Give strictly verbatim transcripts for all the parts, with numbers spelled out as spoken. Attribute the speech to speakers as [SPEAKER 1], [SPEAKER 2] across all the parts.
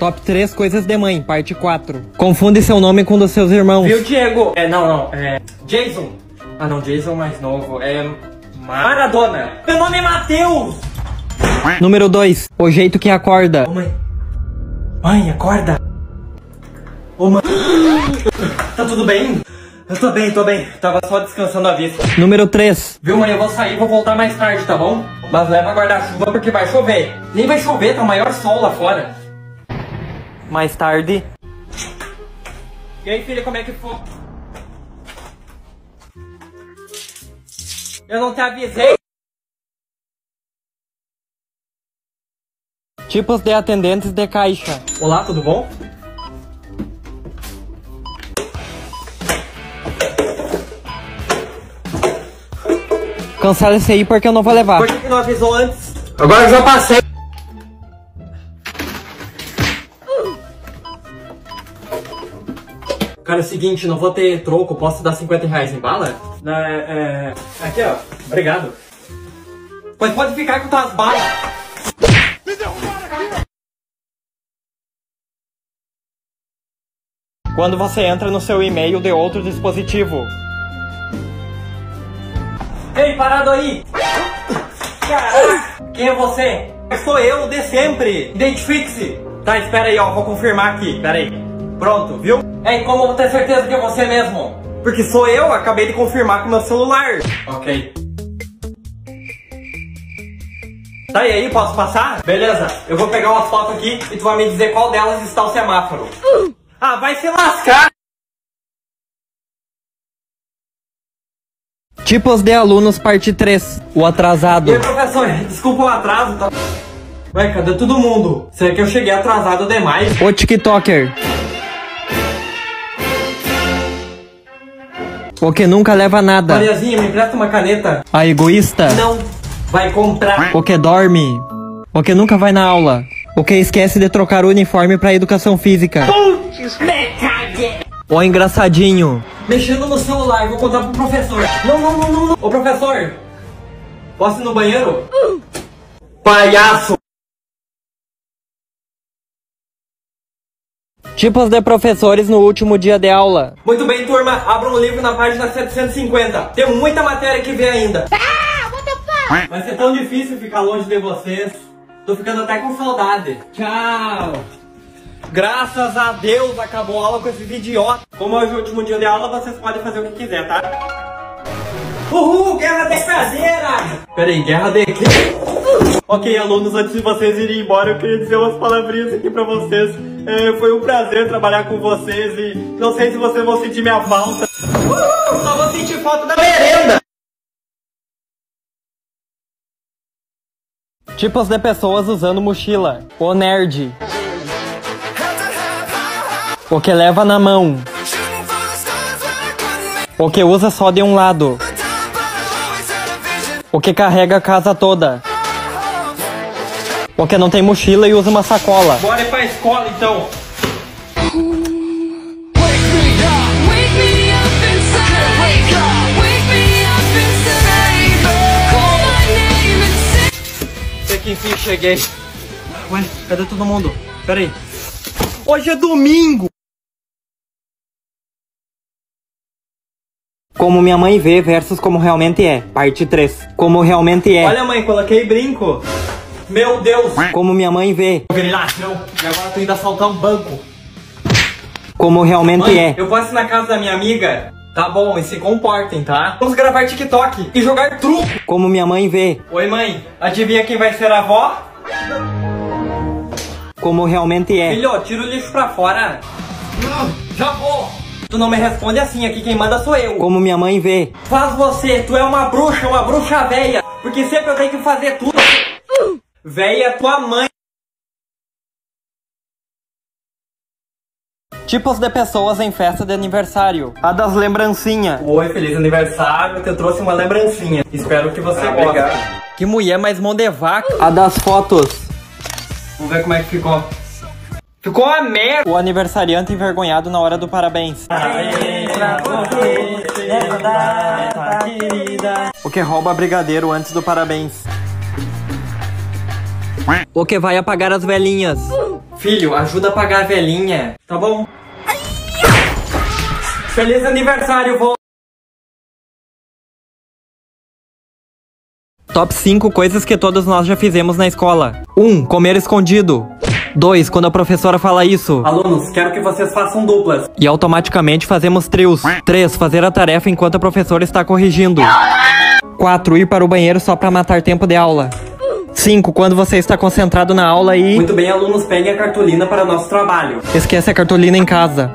[SPEAKER 1] Top três coisas de mãe, parte quatro. Confunde seu nome com um dos seus irmãos.
[SPEAKER 2] Viu, Diego? É, não, não, é... Jason. Ah, não, Jason mais novo. É... Maradona. Meu nome é Matheus.
[SPEAKER 1] Número dois. O jeito que acorda.
[SPEAKER 2] Ô, mãe. Mãe, acorda. Ô, mãe. Tá tudo bem? Eu tô bem, tô bem. Tava só descansando a vista.
[SPEAKER 1] Número três.
[SPEAKER 2] Viu, mãe? Eu vou sair, vou voltar mais tarde, tá bom? Mas leva guarda-chuva porque vai chover. Nem vai chover, tá o maior sol lá fora.
[SPEAKER 1] Mais tarde.
[SPEAKER 2] E aí, filha, como é que foi? Eu não te avisei.
[SPEAKER 1] Tipos de atendentes de caixa.
[SPEAKER 2] Olá, tudo bom?
[SPEAKER 1] Cancela esse aí porque eu não vou levar.
[SPEAKER 2] Por que que não avisou antes? Agora eu já passei. Cara, é o seguinte, não vou ter troco, posso dar cinquenta reais em bala? É, é... Aqui, ó. Obrigado. Pois pode ficar com tuas balas.
[SPEAKER 1] Quando você entra no seu e-mail de outro dispositivo.
[SPEAKER 2] Ei, parado aí! Caraca! Quem é você? Sou eu, de sempre! Identifique-se! Tá, espera aí, ó, vou confirmar aqui, espera aí. Pronto, viu? É, e como eu vou ter certeza que é você mesmo? Porque sou eu, acabei de confirmar com o meu celular. Ok. Tá, e aí, posso passar? Beleza, eu vou pegar uma foto aqui e tu vai me dizer qual delas está o semáforo. Ah, vai se lascar!
[SPEAKER 1] Tipos de alunos, parte três. O atrasado.
[SPEAKER 2] E aí, professor, desculpa o atraso, tá? Ué, cadê todo mundo? Será que eu cheguei atrasado demais?
[SPEAKER 1] O TikToker. O que nunca leva nada.
[SPEAKER 2] Mariazinha, me empresta uma caneta.
[SPEAKER 1] A egoísta.
[SPEAKER 2] Não vai comprar.
[SPEAKER 1] O que dorme. O que nunca vai na aula. O que esquece de trocar o uniforme pra educação física.
[SPEAKER 2] Putz, me caguei.
[SPEAKER 1] O engraçadinho.
[SPEAKER 2] Mexendo no celular, vou contar pro professor. Não, não, não, não, não. Ô, professor, posso ir no banheiro? Uh. Palhaço.
[SPEAKER 1] Tipos de professores no último dia de aula.
[SPEAKER 2] Muito bem, turma, abra um livro na página setecentos e cinquenta. Tem muita matéria que ver ainda.
[SPEAKER 3] Ah, what the fuck?
[SPEAKER 2] Vai ser tão difícil ficar longe de vocês. Tô ficando até com saudade. Tchau. Graças a Deus acabou a aula com esses idiotas. Como hoje é o último dia de aula, vocês podem fazer o que quiser, tá? Uhul, guerra de caseira! Peraí, guerra de quê? Ok, alunos, antes de vocês irem embora, eu queria dizer umas palavrinhas aqui pra vocês. É, foi um prazer trabalhar com vocês e não sei se vocês vão sentir minha falta. Uhul, só vou sentir falta da merenda!
[SPEAKER 1] Tipos de pessoas usando mochila. O nerd. O que leva na mão. O que usa só de um lado. O que carrega a casa toda. O que não tem mochila e usa uma sacola.
[SPEAKER 2] Bora ir pra escola então. Sei que enfim cheguei. Ué, cadê todo mundo? Pera aí. Hoje é domingo!
[SPEAKER 1] Como minha mãe vê versus como realmente é. Parte três. Como realmente é.
[SPEAKER 2] Olha, mãe, coloquei brinco. Meu Deus!
[SPEAKER 1] Como minha mãe vê.
[SPEAKER 2] Virei ladrão. E agora tô indo assaltar um banco.
[SPEAKER 1] Como realmente
[SPEAKER 2] Mãe,
[SPEAKER 1] é.
[SPEAKER 2] eu posso ir na casa da minha amiga? Tá bom, e se comportem, tá? Vamos gravar TikTok e jogar truco.
[SPEAKER 1] Como minha mãe vê.
[SPEAKER 2] Oi, mãe. Adivinha quem vai ser a avó?
[SPEAKER 1] Como realmente é.
[SPEAKER 2] Filho, tira o lixo pra fora. Já vou. Tu não me responde assim, aqui quem manda sou eu.
[SPEAKER 1] Como minha mãe vê.
[SPEAKER 2] Faz você, tu é uma bruxa, uma bruxa velha. Porque sempre eu tenho que fazer tudo. Véia, tua mãe.
[SPEAKER 1] Tipos de pessoas em festa de aniversário. A das lembrancinhas.
[SPEAKER 2] Oi, feliz aniversário, eu te trouxe uma lembrancinha. Espero que você
[SPEAKER 1] Ah,
[SPEAKER 2] goste.
[SPEAKER 1] obrigado. Que mulher mais mão de vaca. A das fotos.
[SPEAKER 2] Vamos ver como é que ficou. Ficou uma merda.
[SPEAKER 1] O aniversariante envergonhado na hora do parabéns.
[SPEAKER 2] Aê, pra você, nessa data querida.
[SPEAKER 1] O que rouba brigadeiro antes do parabéns. O que vai apagar as velhinhas.
[SPEAKER 2] Filho, ajuda a pagar a velhinha. Tá bom? Feliz aniversário, vô!
[SPEAKER 1] Top cinco coisas que todos nós já fizemos na escola. um. Comer escondido. dois. Quando a professora fala isso.
[SPEAKER 2] Alunos, quero que vocês façam duplas.
[SPEAKER 1] E automaticamente fazemos trios. três. Fazer a tarefa enquanto a professora está corrigindo. quatro. Ir para o banheiro só para matar tempo de aula. cinco. Quando você está concentrado na aula e...
[SPEAKER 2] Muito bem, alunos, peguem a cartolina para o nosso trabalho.
[SPEAKER 1] Esquece a cartolina em casa.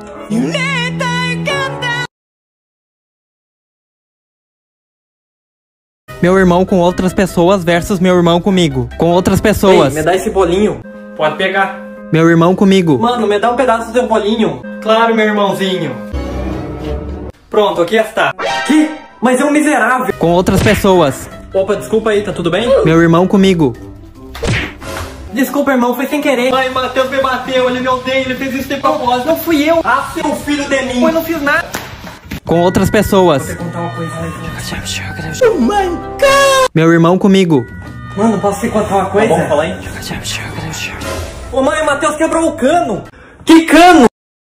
[SPEAKER 1] Meu irmão com outras pessoas versus meu irmão comigo. Com outras pessoas.
[SPEAKER 2] Ei, me dá esse bolinho. Pode pegar.
[SPEAKER 1] Meu irmão comigo.
[SPEAKER 2] Mano, me dá um pedaço do seu bolinho. Claro, meu irmãozinho. Pronto, aqui está. Que? Mas é um miserável.
[SPEAKER 1] Com outras pessoas.
[SPEAKER 2] Opa, desculpa aí, tá tudo bem?
[SPEAKER 1] Meu irmão comigo.
[SPEAKER 2] Desculpa, irmão, foi sem querer. Ai, Matheus me bateu, ele me odeia, ele fez isso de propósito. Não fui eu. Ah, seu filho de mim. Eu não fiz nada.
[SPEAKER 1] Com outras pessoas.
[SPEAKER 2] Vou te contar uma coisa aí.
[SPEAKER 1] Oh my God. Meu irmão comigo.
[SPEAKER 2] Mano, posso te contar uma coisa? Tá bom, fala aí. Ô mãe, o Matheus quebrou o cano. Que cano?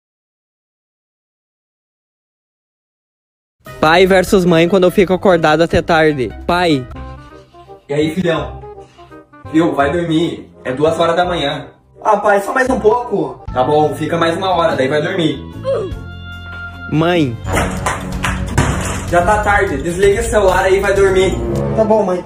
[SPEAKER 1] Pai versus mãe quando eu fico acordado até tarde. Pai.
[SPEAKER 2] E aí, filhão? Viu, vai dormir. É duas horas da manhã. Ah, pai, só mais um pouco. Tá bom, fica mais uma hora, daí vai dormir.
[SPEAKER 1] Mãe.
[SPEAKER 2] Já tá tarde, desliga esse celular aí e vai dormir. Tá bom, mãe.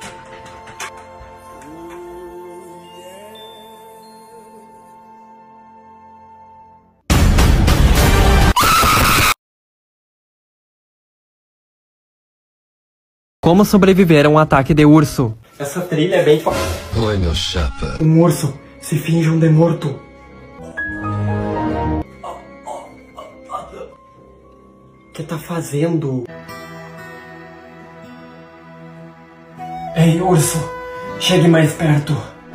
[SPEAKER 1] Como sobreviver a um ataque de urso?
[SPEAKER 2] Essa trilha é bem...
[SPEAKER 3] Oi, meu chapa.
[SPEAKER 2] Um urso se finge um de morto. O que tá fazendo? Ei, urso, chegue mais perto.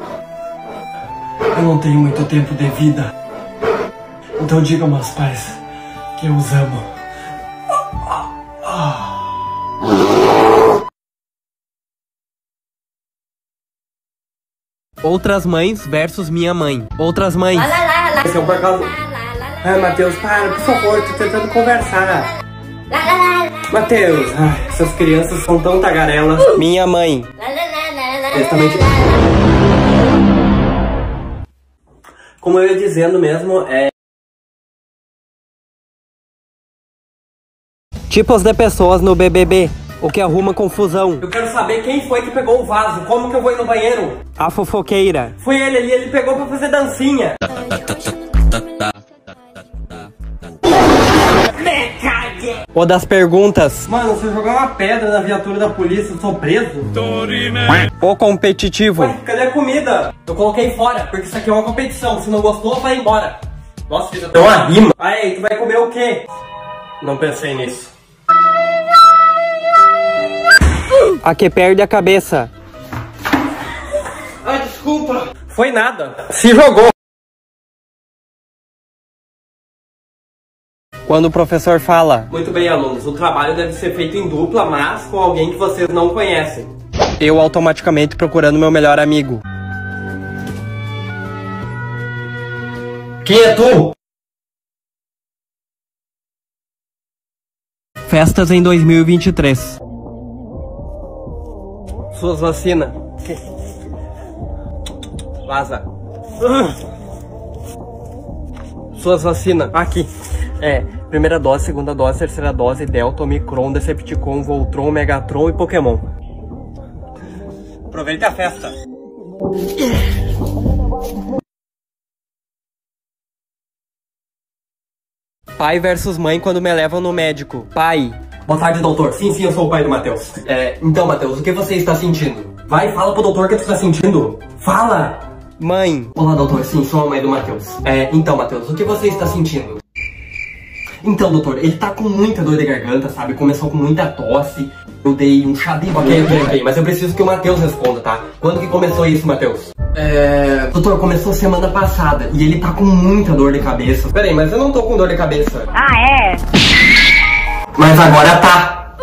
[SPEAKER 2] Eu não tenho muito tempo de vida. Então diga aos meus pais que eu os amo.
[SPEAKER 1] Outras mães versus minha mãe. Outras mães.
[SPEAKER 2] Esse é um por causa... Ai, Matheus, para, por favor, tô tentando conversar. Matheus, ai, essas crianças são tão tagarelas.
[SPEAKER 1] Minha mãe.
[SPEAKER 2] Eles também te... Como eu ia dizendo mesmo, é...
[SPEAKER 1] Tipos de pessoas no B B B. O que arruma confusão.
[SPEAKER 2] Eu quero saber quem foi que pegou o vaso. Como que eu vou ir no banheiro?
[SPEAKER 1] A fofoqueira.
[SPEAKER 2] Foi ele ali, ele pegou pra fazer dancinha.
[SPEAKER 1] O das perguntas.
[SPEAKER 2] Mano, se eu jogar uma pedra na viatura da polícia, eu sou preso?
[SPEAKER 1] O competitivo.
[SPEAKER 2] Ué, cadê a comida? Eu coloquei fora, porque isso aqui é uma competição. Se não gostou, vai embora. Nossa, fiz até uma rima. Aí, tu vai comer o quê? Não pensei nisso.
[SPEAKER 1] A que perde a cabeça.
[SPEAKER 2] Ai, desculpa. Foi nada. Se jogou.
[SPEAKER 1] Quando o professor fala.
[SPEAKER 2] Muito bem, alunos. O trabalho deve ser feito em dupla, mas com alguém que vocês não conhecem.
[SPEAKER 1] Eu automaticamente procurando meu melhor amigo.
[SPEAKER 2] Quem é tu?
[SPEAKER 1] Festas em dois mil e vinte e três.
[SPEAKER 2] Suas vacinas. Vaza. Suas vacinas. Aqui. É, primeira dose, segunda dose, terceira dose, Delta, Omicron, Decepticon, Voltron, Megatron e Pokémon. Aproveita a festa.
[SPEAKER 1] Pai versus mãe quando me levam no médico. Pai.
[SPEAKER 2] Boa tarde, doutor. Sim, sim, eu sou o pai do Matheus. É, então, Matheus, o que você está sentindo? Vai, fala pro doutor o que tu está sentindo. Fala!
[SPEAKER 1] Mãe.
[SPEAKER 2] Olá, doutor. Sim, sou a mãe do Matheus. É, então, Matheus, o que você está sentindo? Então, doutor, ele tá com muita dor de garganta, sabe? Começou com muita tosse. Eu dei um chá de... Ok, ok, ok. Mas eu preciso que o Matheus responda, tá? Quando que começou isso, Matheus? É... Doutor, começou semana passada e ele tá com muita dor de cabeça. Peraí, mas eu não tô com dor de cabeça.
[SPEAKER 4] Ah, é?
[SPEAKER 2] Mas agora tá.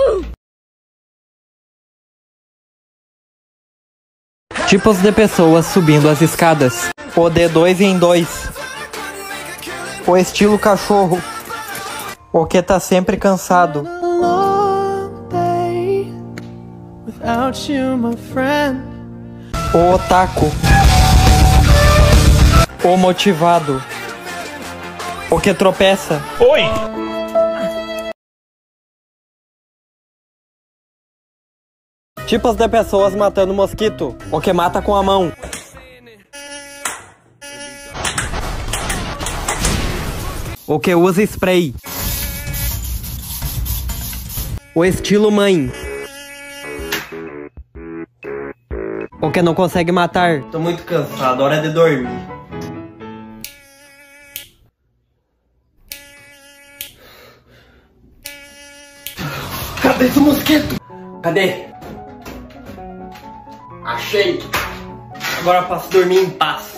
[SPEAKER 1] Tipos de pessoas subindo as escadas. O D dois em dois. O estilo cachorro. O que tá sempre cansado. O otaku. O motivado. O que tropeça.
[SPEAKER 3] Oi!
[SPEAKER 1] Tipos de pessoas matando mosquito. O que mata com a mão. O que usa spray. O estilo mãe. O que não consegue matar.
[SPEAKER 2] Tô muito cansado, hora de dormir. Cadê esse mosquito? Cadê? Achei! Agora eu posso dormir em paz.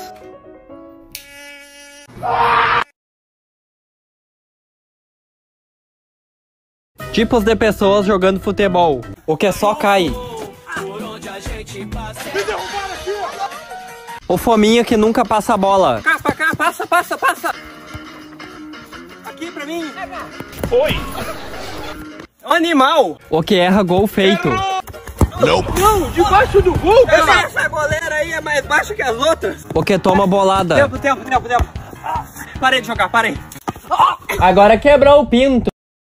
[SPEAKER 1] Tipos de pessoas jogando futebol. O que só cai. O fominha que nunca passa a bola.
[SPEAKER 2] Cá, pra cá, passa, passa, passa! Aqui pra mim!
[SPEAKER 3] Oi!
[SPEAKER 2] Animal!
[SPEAKER 1] O que erra gol feito.
[SPEAKER 2] Não, debaixo do gol, cara! Essa goleira aí é mais baixa que as outras!
[SPEAKER 1] O que toma bolada.
[SPEAKER 2] Tempo, tempo, tempo, tempo! Parei de jogar, parei!
[SPEAKER 1] Agora quebrou o pinto.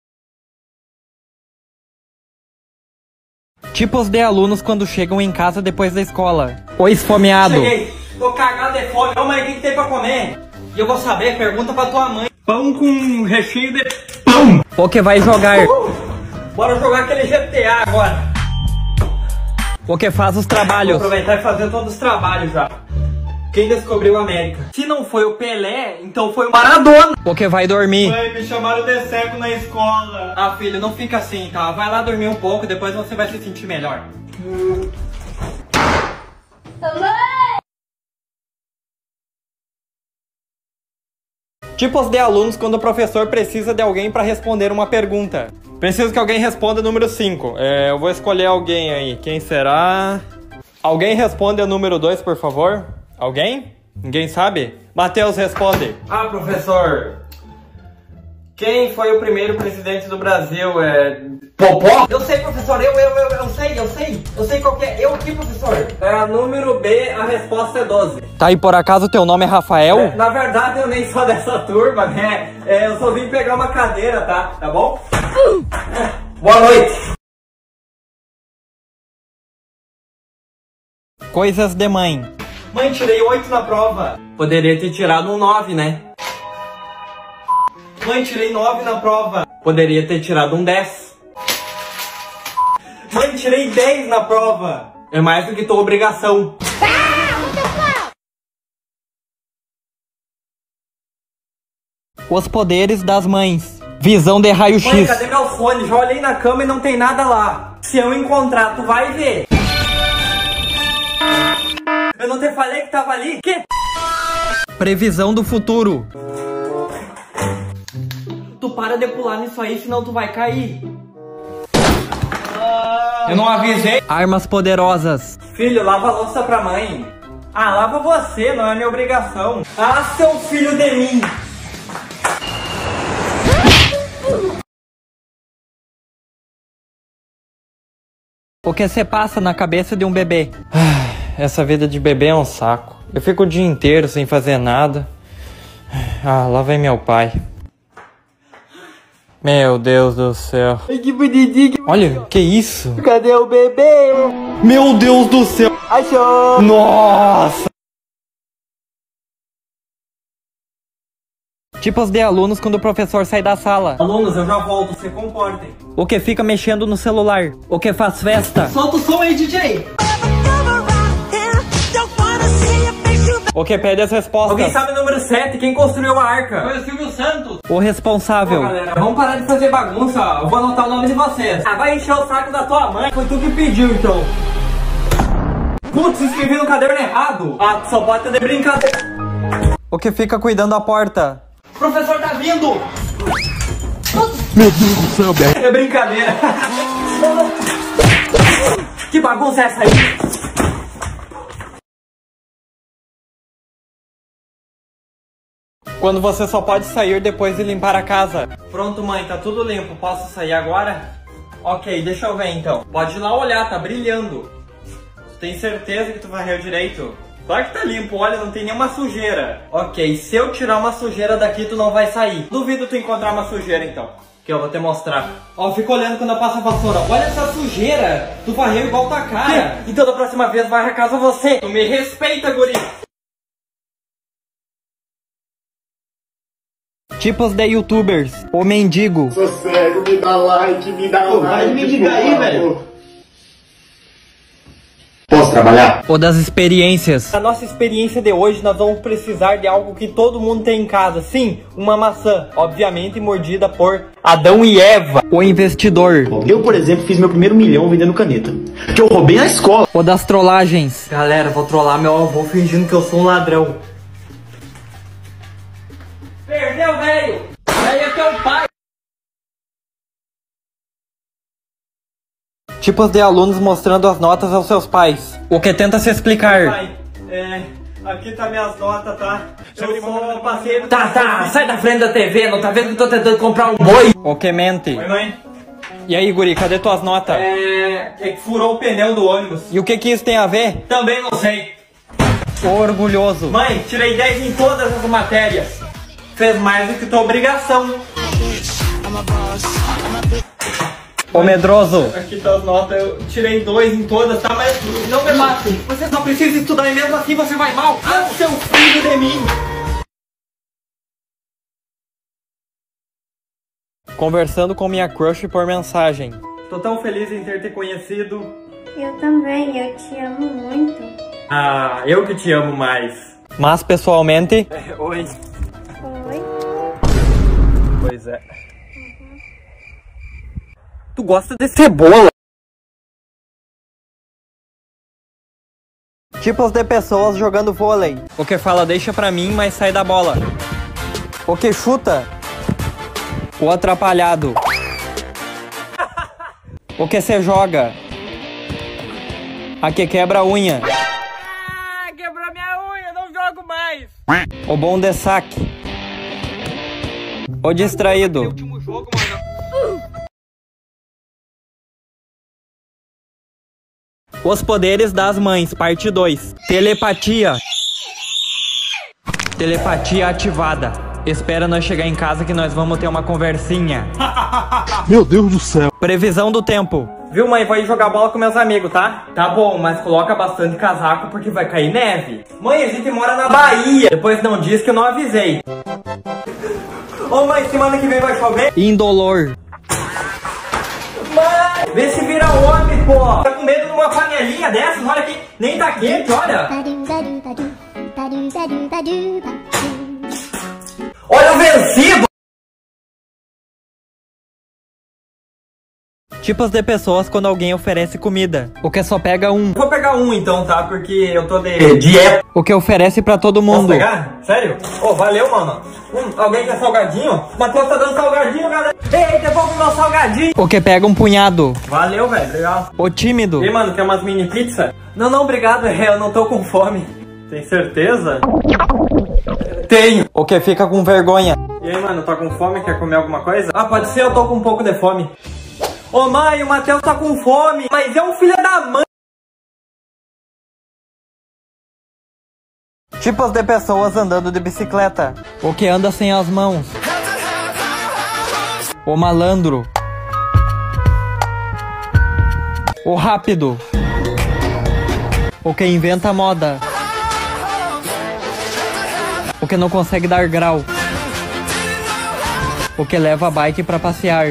[SPEAKER 1] Tipos de alunos quando chegam em casa depois da escola. O esfomeado.
[SPEAKER 2] Cheguei, tô cagado de fome. Ô, mas o que, que tem pra comer? E eu vou saber, pergunta pra tua mãe. Pão com recheio de pão.
[SPEAKER 1] O que vai jogar.
[SPEAKER 2] Uh, bora jogar aquele G T A agora.
[SPEAKER 1] O que faz os trabalhos.
[SPEAKER 2] Vou aproveitar e fazer todos os trabalhos já. Quem descobriu a América? Se não foi o Pelé, então foi o Maradona.
[SPEAKER 1] O que vai dormir.
[SPEAKER 2] Mãe, me chamaram de cego na escola. Ah, filho, não fica assim, tá? Vai lá dormir um pouco, depois você vai se sentir melhor.
[SPEAKER 1] Tipos de alunos quando o professor precisa de alguém para responder uma pergunta. Preciso que alguém responda o número cinco. É, eu vou escolher alguém aí. Quem será? Alguém responde o número dois, por favor? Alguém? Ninguém sabe? Matheus, responde.
[SPEAKER 2] Ah, professor. Quem foi o primeiro presidente do Brasil? É... Popó? Eu sei, professor. Eu, eu, eu, eu sei, eu sei. Eu sei qual que é. Eu aqui, professor. É, número B, a resposta é doze.
[SPEAKER 1] Tá, e por acaso teu nome é Rafael?
[SPEAKER 2] É, na verdade, eu nem sou dessa turma, né? É, eu só vim pegar uma cadeira, tá? Tá bom? Boa noite.
[SPEAKER 1] Coisas de mãe.
[SPEAKER 2] Mãe, tirei oito na prova. Poderia ter tirado um nove, né? Mãe, tirei nove na prova. Poderia ter tirado um dez. Mãe, tirei dez na prova. É mais do que tua obrigação.
[SPEAKER 1] Os poderes das mães. Visão de raio-x.
[SPEAKER 2] Mãe, cadê meu fone? Já olhei na cama e não tem nada lá. Se eu encontrar, tu vai ver. Eu não te falei que tava ali? Que?
[SPEAKER 1] Previsão do futuro.
[SPEAKER 2] Tu para de pular nisso aí, senão tu vai cair. Eu não avisei.
[SPEAKER 1] Armas poderosas.
[SPEAKER 2] Filho, lava a louça pra mãe. Ah, lava você, não é minha obrigação. Ah, seu filho de mim.
[SPEAKER 1] O que se passa na cabeça de um bebê? Essa vida de bebê é um saco. Eu fico o dia inteiro sem fazer nada. Ah, lá vem meu pai. Meu Deus do céu.
[SPEAKER 2] Ai, que bonitinho.
[SPEAKER 1] Olha, que isso?
[SPEAKER 2] Cadê o bebê?
[SPEAKER 1] Meu Deus do céu.
[SPEAKER 2] Achou.
[SPEAKER 1] Nossa. Tipos de alunos quando o professor sai da sala.
[SPEAKER 2] Alunos, eu já volto, se comportem.
[SPEAKER 1] O que fica mexendo no celular. O que faz festa.
[SPEAKER 2] Solta o som aí, D J.
[SPEAKER 1] O que pede as respostas.
[SPEAKER 2] Alguém sabe o número sete? Quem construiu a arca? Foi o Silvio Santos.
[SPEAKER 1] O responsável.
[SPEAKER 2] Pô, galera, vamos parar de fazer bagunça. Eu vou anotar o nome de vocês. Ah, vai encher o saco da tua mãe. Foi tu que pediu, então. Putz, escrevi no caderno errado. Ah, só pode ter de brincadeira.
[SPEAKER 1] O que fica cuidando da porta.
[SPEAKER 2] O professor tá vindo.
[SPEAKER 1] Meu Deus do céu, velho.
[SPEAKER 2] É brincadeira. Que bagunça é essa aí?
[SPEAKER 1] Quando você só pode sair depois de limpar a casa. Pronto, mãe, tá tudo limpo. Posso sair agora? Ok, deixa eu ver então. Pode ir lá olhar, tá brilhando. Tem certeza que tu varreu direito? Claro que tá limpo, olha, não tem nenhuma sujeira. Ok, se eu tirar uma sujeira daqui, tu não vai sair. Duvido tu encontrar uma sujeira então. Que eu vou te mostrar. Ó, fica olhando quando eu passo a vassoura. Olha essa sujeira. Tu varreu igual tua cara. Que? Então da próxima vez varre a casa você. Tu me respeita, guri. Tipos de youtubers. O mendigo.
[SPEAKER 3] Sou cego, me dá like, me dá Pô, like. Vai me ligar aí, velho. Posso trabalhar?
[SPEAKER 1] O das experiências. Na nossa experiência de hoje, nós vamos precisar de algo que todo mundo tem em casa. Sim, uma maçã. Obviamente mordida por Adão e Eva. O investidor.
[SPEAKER 3] Eu, por exemplo, fiz meu primeiro milhão vendendo caneta. Que eu roubei na escola.
[SPEAKER 1] O das trollagens. Galera, vou trollar meu avô fingindo que eu sou um ladrão. Perdeu, velho! Aí é teu pai! Tipos de alunos mostrando as notas aos seus pais. O que tenta se explicar. Pai, é, aqui tá minhas notas, tá? Eu sou parceiro. Tá, tá, sai da frente da T V, não tá vendo que eu tô tentando comprar um boi? O que mente? Oi, mãe. E aí, guri, cadê tuas notas? É, é que furou o pneu do ônibus. E o que que isso tem a ver? Também não sei. Orgulhoso. Mãe, tirei dez em todas as matérias. Fez mais do que tua obrigação. O medroso. Aqui tá as notas, eu tirei dois em todas, tá? Mas não me mate. Você só precisa estudar e mesmo assim você vai mal. Ah, seu filho de mim. Conversando com minha crush por mensagem. Tô tão feliz em ter te conhecido.
[SPEAKER 4] Eu também, eu te amo muito.
[SPEAKER 1] Ah, eu que te amo mais. Mas pessoalmente... É, oi.
[SPEAKER 4] Oi.
[SPEAKER 1] Pois é. Tu gosta de cebola? Tipos de pessoas jogando vôlei. O que fala deixa pra mim, mas sai da bola. O que chuta? O atrapalhado. O que se joga? A que quebra a unha. Ah, quebrou minha unha, não jogo mais. O bom de saque. O distraído. Último jogo, mano. Os poderes das mães, parte dois. Telepatia. Telepatia ativada. Espera nós chegar em casa que nós vamos ter uma conversinha.
[SPEAKER 3] Meu Deus do céu.
[SPEAKER 1] Previsão do tempo. Viu, mãe? Vou ir jogar bola com meus amigos, tá? Tá bom, mas coloca bastante casaco porque vai cair neve. Mãe, a gente mora na Bahia. Depois não diz que eu não avisei. Ô, mãe, semana que vem vai chover? Indolor. Mãe, vê se vira homem, pô. Tá com medo de uma panelinha dessas? Olha aqui, nem tá quente, olha. Olha o vencido. Tipos de pessoas quando alguém oferece comida. O que só pega um. Vou pegar um então, tá? Porque eu tô de dieta. O que oferece pra todo mundo. Posso pegar? Sério? Ô, oh, valeu, mano. Hum, alguém quer salgadinho? Matheus tá dando salgadinho, galera. Ei, devolve o meu salgadinho. O que pega um punhado. Valeu, velho. Legal. O tímido. E mano, quer umas mini pizza? Não, não, obrigado. Eu não tô com fome. Tem certeza? Tenho. O que fica com vergonha. E aí, mano, tá com fome? Quer comer alguma coisa? Ah, pode ser, eu tô com um pouco de fome. Ô mãe, o Matheus tá com fome, mas é um filho da mãe. Tipos de pessoas andando de bicicleta. O que anda sem as mãos. O malandro. O rápido. O que inventa moda. O que não consegue dar grau. O que leva a bike pra passear.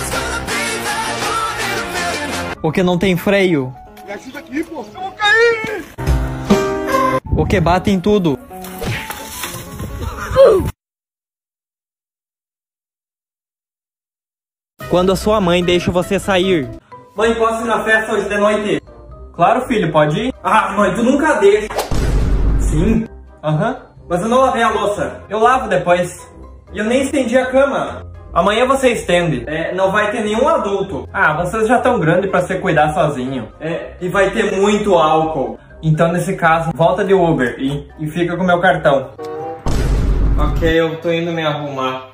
[SPEAKER 1] O que não tem freio. Me ajuda aqui, pô. Eu vou cair. O que bate em tudo. Quando a sua mãe deixa você sair. Mãe, posso ir na festa hoje de noite? Claro, filho, pode ir? Ah, mãe, tu nunca deixa. Sim. Aham. Uhum. Mas eu não lavei a louça. Eu lavo depois. E eu nem estendi a cama. Amanhã você estende. É, não vai ter nenhum adulto. Ah, vocês já estão grandes pra se cuidar sozinho. É, e vai ter muito álcool. Então, nesse caso, volta de Uber e, e fica com o meu cartão. Ok, eu tô indo me arrumar.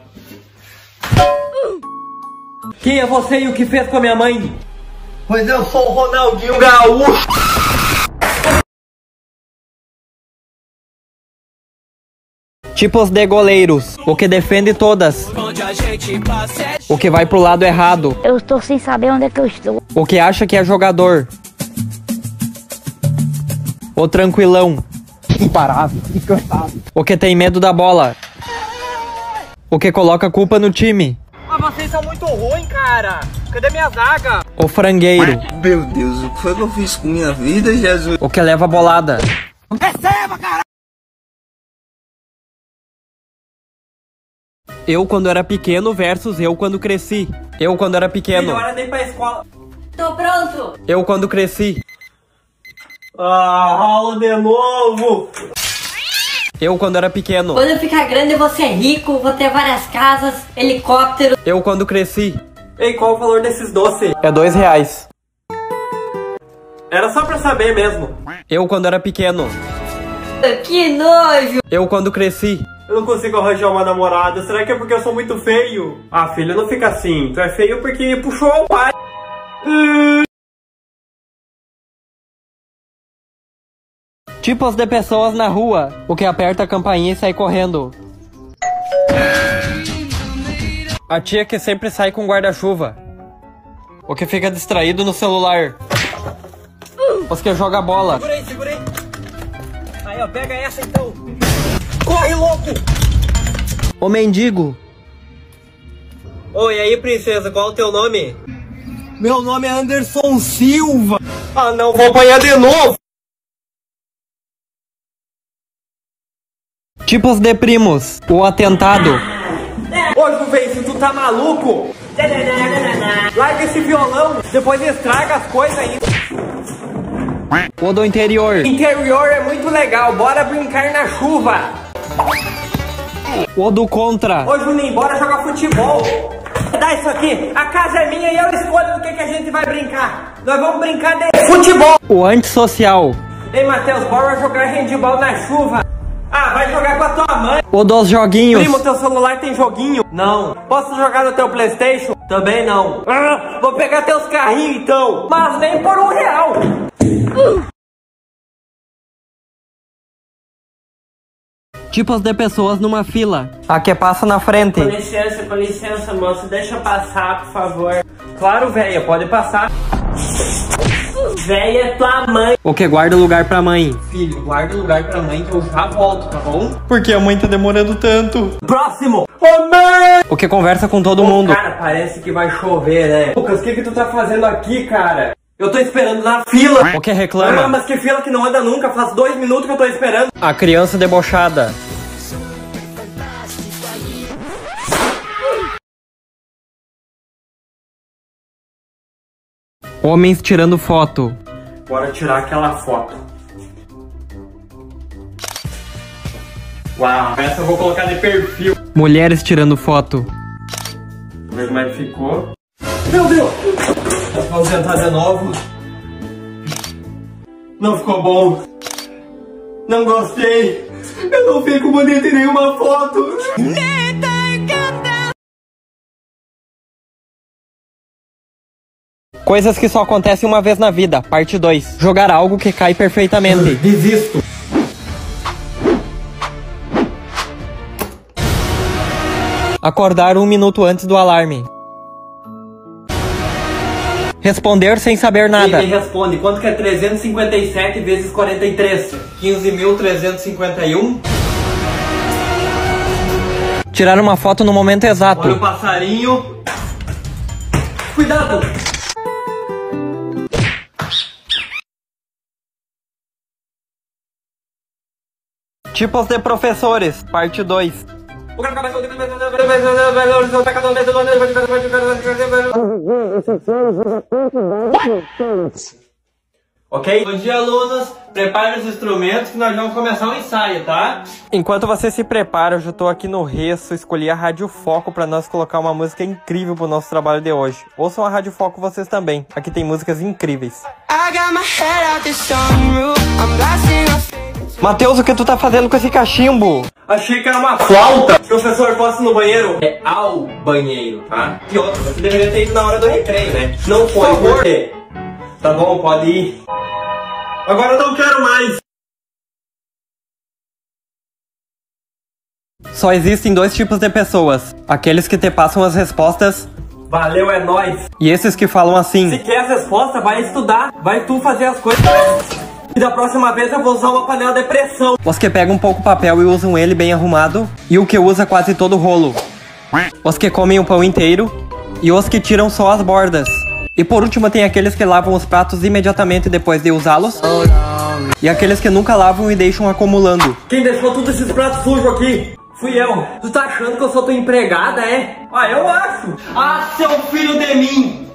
[SPEAKER 2] Quem é você e o que fez com a minha mãe? Pois eu sou o Ronaldinho Gaúcho.
[SPEAKER 1] Tipos de goleiros. O que defende todas. O que vai pro lado errado.
[SPEAKER 5] Eu estou sem saber onde é que eu estou.
[SPEAKER 1] O que acha que é jogador. O tranquilão.
[SPEAKER 2] Imparável, encantado.
[SPEAKER 1] O que tem medo da bola. O que coloca culpa no time.
[SPEAKER 2] Mas vocês são muito ruins, cara. Cadê minha zaga?
[SPEAKER 1] O frangueiro.
[SPEAKER 6] Meu Deus, o que foi que eu fiz com minha vida, Jesus?
[SPEAKER 1] O que leva a bolada.
[SPEAKER 2] Receba, cara.
[SPEAKER 1] Eu quando era pequeno versus eu quando cresci. Eu quando era pequeno.
[SPEAKER 2] Melhor nem pra escola.
[SPEAKER 5] Tô pronto.
[SPEAKER 1] Eu quando cresci.
[SPEAKER 2] Ah, aula de novo.
[SPEAKER 1] Eu quando era pequeno.
[SPEAKER 5] Quando eu ficar grande eu vou ser rico, vou ter várias casas, helicóptero.
[SPEAKER 1] Eu quando cresci.
[SPEAKER 2] Ei, qual o valor desses doces?
[SPEAKER 1] É dois reais.
[SPEAKER 2] Era só pra saber mesmo.
[SPEAKER 1] Eu quando era pequeno.
[SPEAKER 5] Que nojo.
[SPEAKER 1] Eu quando cresci.
[SPEAKER 2] Eu não consigo arranjar uma namorada. Será que é porque eu sou muito feio? Ah, filho, não fica assim. Tu é feio porque puxou o pai.
[SPEAKER 1] Tipos de pessoas na rua. O que aperta a campainha e sai correndo. A tia que sempre sai com guarda-chuva. O que fica distraído no celular. Os que joga bola.
[SPEAKER 2] Segurei, segurei. Aí, ó, pega essa então. Corre, louco!
[SPEAKER 1] O mendigo.
[SPEAKER 2] Oi, e aí, princesa, qual é o teu nome? Meu nome é Anderson Silva. Ah, não, vou apanhar de novo.
[SPEAKER 1] Tipos de primos. O atentado.
[SPEAKER 2] Ô, Juvencio, tu tá maluco? Larga esse violão, depois estraga as coisas aí.
[SPEAKER 1] O do interior.
[SPEAKER 2] Interior é muito legal, bora brincar na chuva.
[SPEAKER 1] O do contra.
[SPEAKER 2] Ô, Juninho, bora jogar futebol. Dá isso aqui, a casa é minha e eu escolho do que, que a gente vai brincar. Nós vamos brincar de futebol.
[SPEAKER 1] O antissocial.
[SPEAKER 2] Ei, Matheus, bora jogar handball na chuva. Ah, vai jogar com a tua mãe.
[SPEAKER 1] O dos joguinhos.
[SPEAKER 2] Primo, teu celular tem joguinho? Não. Posso jogar no teu PlayStation? Também não. Ah, vou pegar teus carrinhos então. Mas nem por um real.
[SPEAKER 1] Tipos de pessoas numa fila. A que passa na frente.
[SPEAKER 2] Com licença, com licença, moço. Deixa eu passar, por favor. Claro, velha, pode passar. Véia é tua mãe.
[SPEAKER 1] O que guarda lugar pra mãe.
[SPEAKER 2] Filho, guarda o lugar pra mãe que eu já volto, tá bom?
[SPEAKER 1] Porque a mãe tá demorando tanto.
[SPEAKER 2] Próximo! Ô, mãe!
[SPEAKER 1] O que conversa com todo
[SPEAKER 2] Ô,
[SPEAKER 1] mundo.
[SPEAKER 2] cara, parece que vai chover, né? Lucas, o que que tu tá fazendo aqui, cara? Eu tô esperando na fila.
[SPEAKER 1] O que reclama.
[SPEAKER 2] Ah, mas que fila que não anda nunca. Faz dois minutos que eu tô esperando.
[SPEAKER 1] A criança debochada. Homens tirando foto.
[SPEAKER 2] Bora tirar aquela foto. Uau, essa eu vou colocar de perfil.
[SPEAKER 1] Mulheres tirando foto.
[SPEAKER 2] Vamos ver como é que ficou. Meu Deus! Vamos tentar de novo. Não ficou bom. Não gostei. Eu não fico bonito em nenhuma foto.
[SPEAKER 1] Coisas que só acontecem uma vez na vida. Parte dois. Jogar algo que cai perfeitamente.
[SPEAKER 2] Desisto.
[SPEAKER 1] Acordar um minuto antes do alarme. Responder sem saber nada.
[SPEAKER 2] Quem responde? Quanto que é trezentos e cinquenta e sete vezes quarenta e três?
[SPEAKER 1] quinze mil trezentos e cinquenta e um. Tirar uma foto no momento exato.
[SPEAKER 2] Olha o passarinho. Cuidado!
[SPEAKER 1] Tipos de professores. Parte dois.
[SPEAKER 2] Ok? Bom dia, alunos. Preparem os instrumentos que nós vamos começar o ensaio, tá?
[SPEAKER 1] Enquanto você se prepara, eu já tô aqui no Reço, escolhi a Rádio Foco pra nós colocar uma música incrível pro nosso trabalho de hoje. Ouçam a Rádio Foco vocês também, aqui tem músicas incríveis. Matheus, o que tu tá fazendo com esse cachimbo?
[SPEAKER 2] Achei que era uma flauta. Professor, posso ir no banheiro? É ao banheiro, tá? E outra, você deveria ter ido na hora do recreio, né? Não foi, por quê? Tá bom, pode ir. Agora eu não quero mais.
[SPEAKER 1] Só existem dois tipos de pessoas. Aqueles que te passam as respostas.
[SPEAKER 2] Valeu, é nóis.
[SPEAKER 1] E esses que falam assim.
[SPEAKER 2] Se quer as respostas, vai estudar. Vai tu fazer as coisas. E da próxima vez eu vou usar uma panela de pressão.
[SPEAKER 1] Os que pegam um pouco papel e usam ele bem arrumado. E o que usa quase todo o rolo. Os que comem o pão inteiro. E os que tiram só as bordas. E por último tem aqueles que lavam os pratos imediatamente depois de usá-los. E aqueles que nunca lavam e deixam acumulando.
[SPEAKER 2] Quem deixou todos esses pratos sujos aqui? Fui eu. Tu tá achando que eu sou tua empregada, é? Ah, eu acho. Ah, seu filho de mim.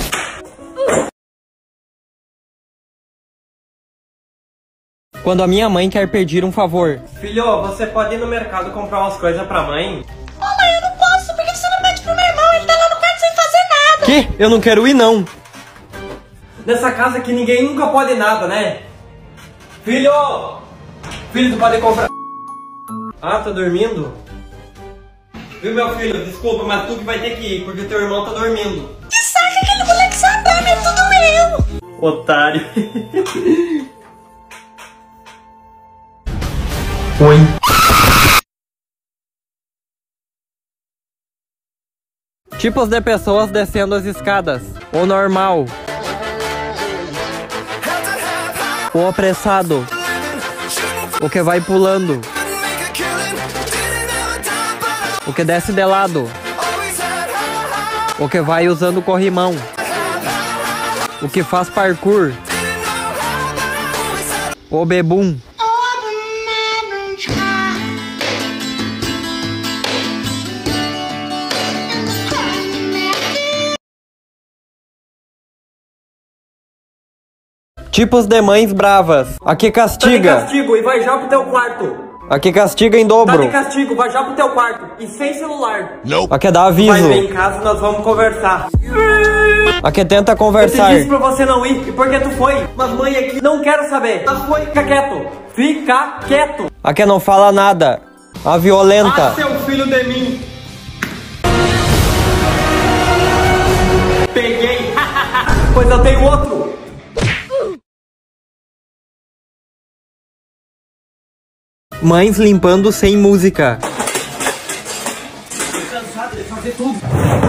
[SPEAKER 1] Quando a minha mãe quer pedir um favor.
[SPEAKER 2] Filho, você pode ir no mercado comprar umas coisas pra mãe?
[SPEAKER 5] Ô mãe, eu não posso, porque você não pede pro meu irmão, ele tá lá no quarto sem fazer nada.
[SPEAKER 1] Que? Eu não quero ir não.
[SPEAKER 2] Nessa casa aqui ninguém nunca pode nada, né? Filho! Filho, tu pode comprar... Ah, tá dormindo? Viu, meu filho? Desculpa, mas tu que vai ter que ir, porque teu irmão tá dormindo.
[SPEAKER 5] Que saco, aquele moleque sabe, é tudo meu.
[SPEAKER 2] Otário.
[SPEAKER 1] Oi. Tipos de pessoas descendo as escadas. O normal. O apressado. O que vai pulando. O que desce de lado. O que vai usando corrimão. O que faz parkour. O bebum. Tipos de mães bravas. A que castiga.
[SPEAKER 2] Tá de castigo e vai já pro teu quarto.
[SPEAKER 1] A que castiga em
[SPEAKER 2] Tá
[SPEAKER 1] dobro.
[SPEAKER 2] de castigo, vai já pro teu quarto. E sem celular.
[SPEAKER 1] A que dá
[SPEAKER 2] Vai
[SPEAKER 1] aviso.
[SPEAKER 2] vir em casa e nós vamos conversar.
[SPEAKER 1] A que tenta
[SPEAKER 2] Eu te
[SPEAKER 1] conversar.
[SPEAKER 2] disse pra você não ir. E por que tu foi? Mas mãe aqui não quero saber. Mas foi, fica quieto. Fica quieto.
[SPEAKER 1] A que não fala nada. A violenta.
[SPEAKER 2] Ah, seu filho de mim. Peguei. Pois eu tenho outro.
[SPEAKER 1] Mães limpando sem música.
[SPEAKER 2] Tô cansado de fazer tudo.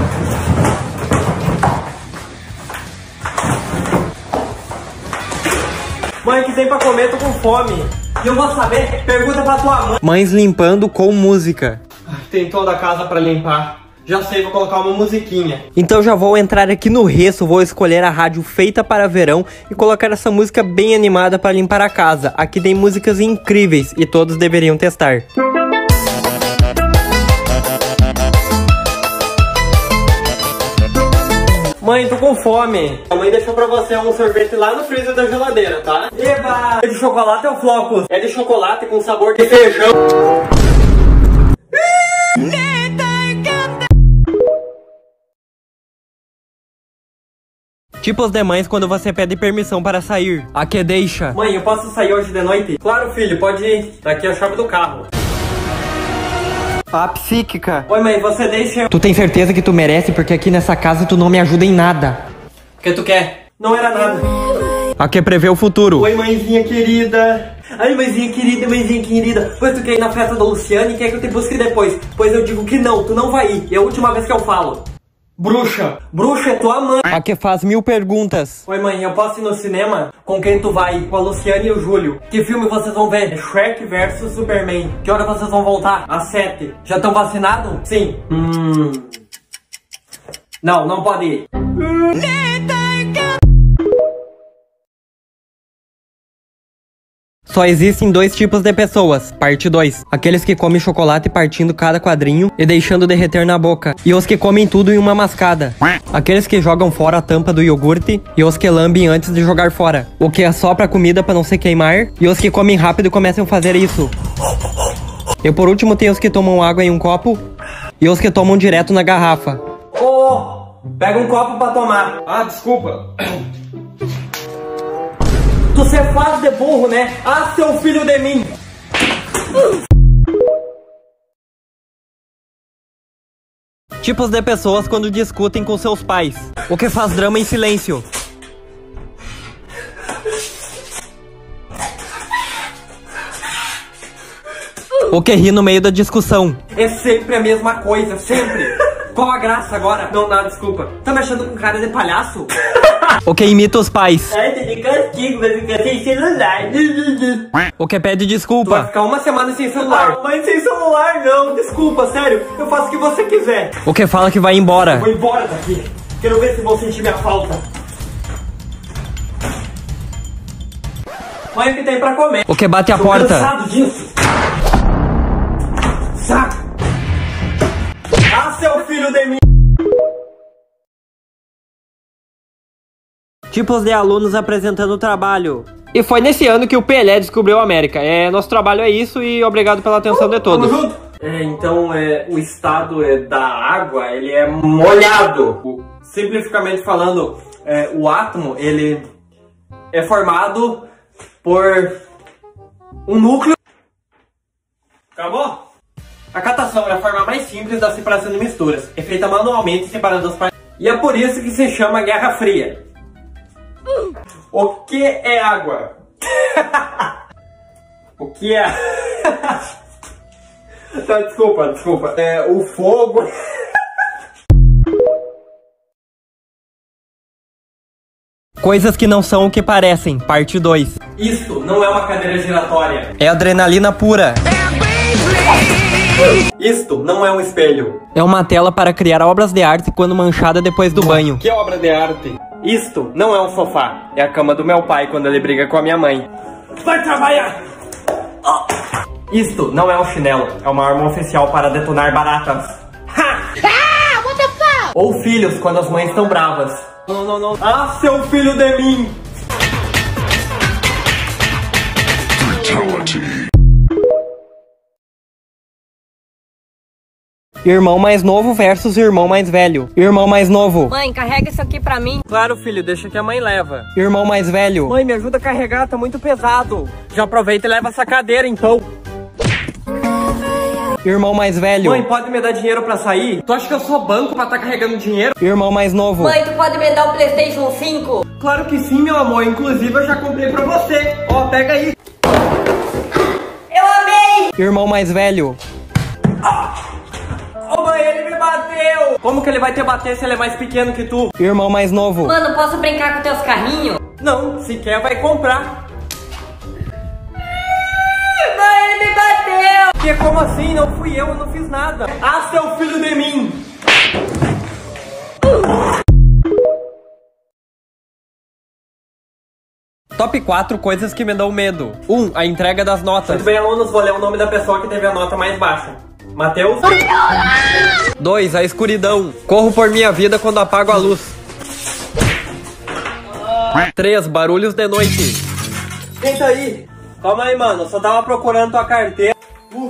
[SPEAKER 2] Mãe, o que tem pra comer? Tô com fome. E eu vou saber? Pergunta pra tua mãe.
[SPEAKER 1] Mães limpando com música.
[SPEAKER 2] Tem toda a casa pra limpar. Já sei, vou colocar uma musiquinha.
[SPEAKER 1] Então já vou entrar aqui no Resso, vou escolher a rádio feita para verão e colocar essa música bem animada para limpar a casa. Aqui tem músicas incríveis e todos deveriam testar.
[SPEAKER 2] Mãe, tô com fome. A mãe deixou pra você um sorvete lá no freezer da geladeira, tá? Eba! É de chocolate ou flocos? É de chocolate com sabor de feijão.
[SPEAKER 1] Tipos de mães quando você pede permissão para sair. A que deixa.
[SPEAKER 2] Mãe, eu posso sair hoje de noite? Claro, filho, pode ir. Daqui é a chave do carro.
[SPEAKER 1] A psíquica.
[SPEAKER 2] Oi, mãe, você deixa eu...
[SPEAKER 1] Tu tem certeza que tu merece porque aqui nessa casa tu não me ajuda em nada.
[SPEAKER 2] O que tu quer? Não era nada.
[SPEAKER 1] A que prevê o futuro.
[SPEAKER 2] Oi, mãezinha querida. Ai, mãezinha querida, mãezinha querida. Pois tu quer ir na festa da Luciane e quer que eu te busque depois. Pois eu digo que não, tu não vai ir. É a última vez que eu falo. Bruxa. Bruxa é tua mãe.
[SPEAKER 1] A que faz mil perguntas.
[SPEAKER 2] Oi, mãe, eu posso ir no cinema? Com quem tu vai? Com a Luciane e o Júlio. Que filme vocês vão ver? Shrek versus Superman. Que hora vocês vão voltar? Às sete. Já estão vacinados? Sim. Hum... Não, não pode ir.
[SPEAKER 1] Só existem dois tipos de pessoas. Parte dois. Aqueles que comem chocolate partindo cada quadrinho e deixando derreter na boca. E os que comem tudo em uma mascada. Aqueles que jogam fora a tampa do iogurte e os que lambem antes de jogar fora. O que assopra a comida para não se queimar. E os que comem rápido começam a fazer isso. E por último tem os que tomam água em um copo e os que tomam direto na garrafa.
[SPEAKER 2] Ô, oh, pega um copo pra tomar. Ah, desculpa. Tu se faz de burro, né? Ah, seu filho de mim!
[SPEAKER 1] Tipos de pessoas quando discutem com seus pais. O que faz drama em silêncio. O que ri no meio da discussão.
[SPEAKER 2] É sempre a mesma coisa, sempre! Qual a graça agora? Não, não, desculpa. Tá me achando com cara de palhaço?
[SPEAKER 1] O que imita os pais.
[SPEAKER 2] Ai, tem de castigo, vai ficar sem celular.
[SPEAKER 1] O que pede
[SPEAKER 2] Tu vai
[SPEAKER 1] desculpa.
[SPEAKER 2] ficar uma semana sem celular. Mãe, sem celular não, desculpa, sério. Eu faço o que você quiser.
[SPEAKER 1] O que fala que vai embora.
[SPEAKER 2] Vou embora daqui. Quero ver se vou sentir minha falta. Mãe, o que tem pra comer?
[SPEAKER 1] O que bate a
[SPEAKER 2] Tô
[SPEAKER 1] porta.
[SPEAKER 2] cansado disso. Saco. Ah, seu filho de mim.
[SPEAKER 1] Tipos de alunos apresentando o trabalho. E foi nesse ano que o Pelé descobriu a América. É, nosso trabalho é isso e obrigado pela atenção de todos.
[SPEAKER 2] Tamo junto. É, então, é, o estado é, da água, ele é molhado. O, simplificamente falando, é, o átomo, ele é formado por um núcleo. Acabou? A catação é a forma mais simples da separação de misturas. É feita manualmente, separando as partes. E é por isso que se chama Guerra Fria. O que é água? O que é... Tá, desculpa, desculpa. É, o fogo...
[SPEAKER 1] Coisas que não são o que parecem, parte dois.
[SPEAKER 2] Isto não é uma cadeira giratória.
[SPEAKER 1] É adrenalina pura.
[SPEAKER 2] Isto não é um espelho.
[SPEAKER 1] É uma tela para criar obras de arte quando manchada depois do banho.
[SPEAKER 2] Que obra de arte? Isto não é um sofá. É a cama do meu pai quando ele briga com a minha mãe. Vai trabalhar! Isto não é um chinelo. É uma arma oficial para detonar baratas. Ha!
[SPEAKER 5] Ah, what the fuck?
[SPEAKER 2] Ou filhos quando as mães estão bravas. Não, não, não. Ah, seu filho de mim!
[SPEAKER 1] Irmão mais novo versus irmão mais velho. Irmão mais novo.
[SPEAKER 7] Mãe, carrega isso aqui pra mim.
[SPEAKER 1] Claro, filho, deixa que a mãe leva. Irmão mais velho.
[SPEAKER 2] Mãe, me ajuda a carregar, tá muito pesado.
[SPEAKER 1] Já aproveita e leva essa cadeira, então. Irmão mais velho.
[SPEAKER 2] Mãe, pode me dar dinheiro pra sair? Tu acha que eu sou banco pra tá carregando dinheiro?
[SPEAKER 1] Irmão mais novo.
[SPEAKER 7] Mãe, tu pode me dar o PlayStation cinco?
[SPEAKER 2] Claro que sim, meu amor. Inclusive, eu já comprei pra você. Ó, pega aí.
[SPEAKER 7] Eu amei!
[SPEAKER 1] Irmão mais velho.
[SPEAKER 2] Ô, mãe, ele me bateu. Como que ele vai te bater se ele é mais pequeno que tu?
[SPEAKER 1] Irmão mais novo.
[SPEAKER 7] Mano, posso brincar com teus carrinhos?
[SPEAKER 2] Não, se quer, vai comprar.
[SPEAKER 7] Mãe, ele me bateu!
[SPEAKER 2] Que como assim? Não fui eu, eu não fiz nada. Ah, seu filho de mim.
[SPEAKER 1] Top quatro coisas que me dão medo. um. A entrega das notas.
[SPEAKER 2] Muito bem, alunos, vou ler o nome da pessoa que teve a nota mais baixa. Matheus.
[SPEAKER 1] dois. A escuridão. Corro por minha vida quando apago a luz. três. Barulhos de noite.
[SPEAKER 2] Quem tá aí? Calma aí, mano. Eu só tava procurando tua carteira. Uf.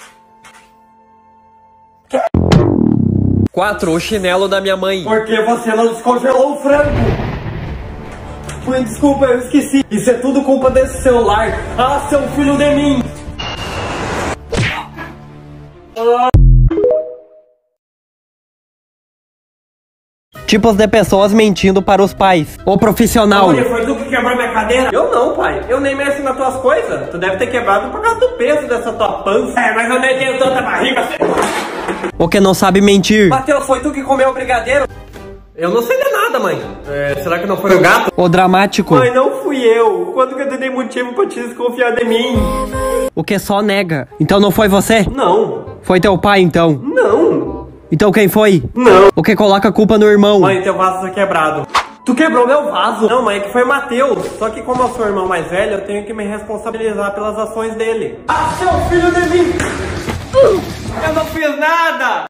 [SPEAKER 1] quatro. O chinelo da minha mãe.
[SPEAKER 2] Por que você não descongelou o frango? Mãe, desculpa, eu esqueci. Isso é tudo culpa desse celular. Ah, seu filho de mim.
[SPEAKER 1] Tipos de pessoas mentindo para os pais. O profissional.
[SPEAKER 2] Olha, foi tu que quebrou minha cadeira? Eu não, pai. Eu nem mexo nas tuas coisas. Tu deve ter quebrado por causa do peso dessa tua pança. É, mas eu nem tenho tanta barriga.
[SPEAKER 1] O que não sabe mentir.
[SPEAKER 2] Matheus, foi tu que comeu o brigadeiro? Eu não sei de nada, mãe. É, será que não foi o gato?
[SPEAKER 1] O dramático.
[SPEAKER 2] Mãe, não fui eu. Quando que eu te dei motivo pra te desconfiar de mim?
[SPEAKER 1] O que só nega. Então não foi você?
[SPEAKER 2] Não.
[SPEAKER 1] Foi teu pai, então?
[SPEAKER 2] Não.
[SPEAKER 1] Então quem foi?
[SPEAKER 2] Não.
[SPEAKER 1] O que coloca a culpa no irmão?
[SPEAKER 2] Mãe, teu vaso tá quebrado. Tu quebrou meu vaso? Não, mãe, é que foi o Matheus. Só que como eu sou o irmão mais velho, eu tenho que me responsabilizar pelas ações dele. Ah, seu filho de mim! Eu não fiz nada!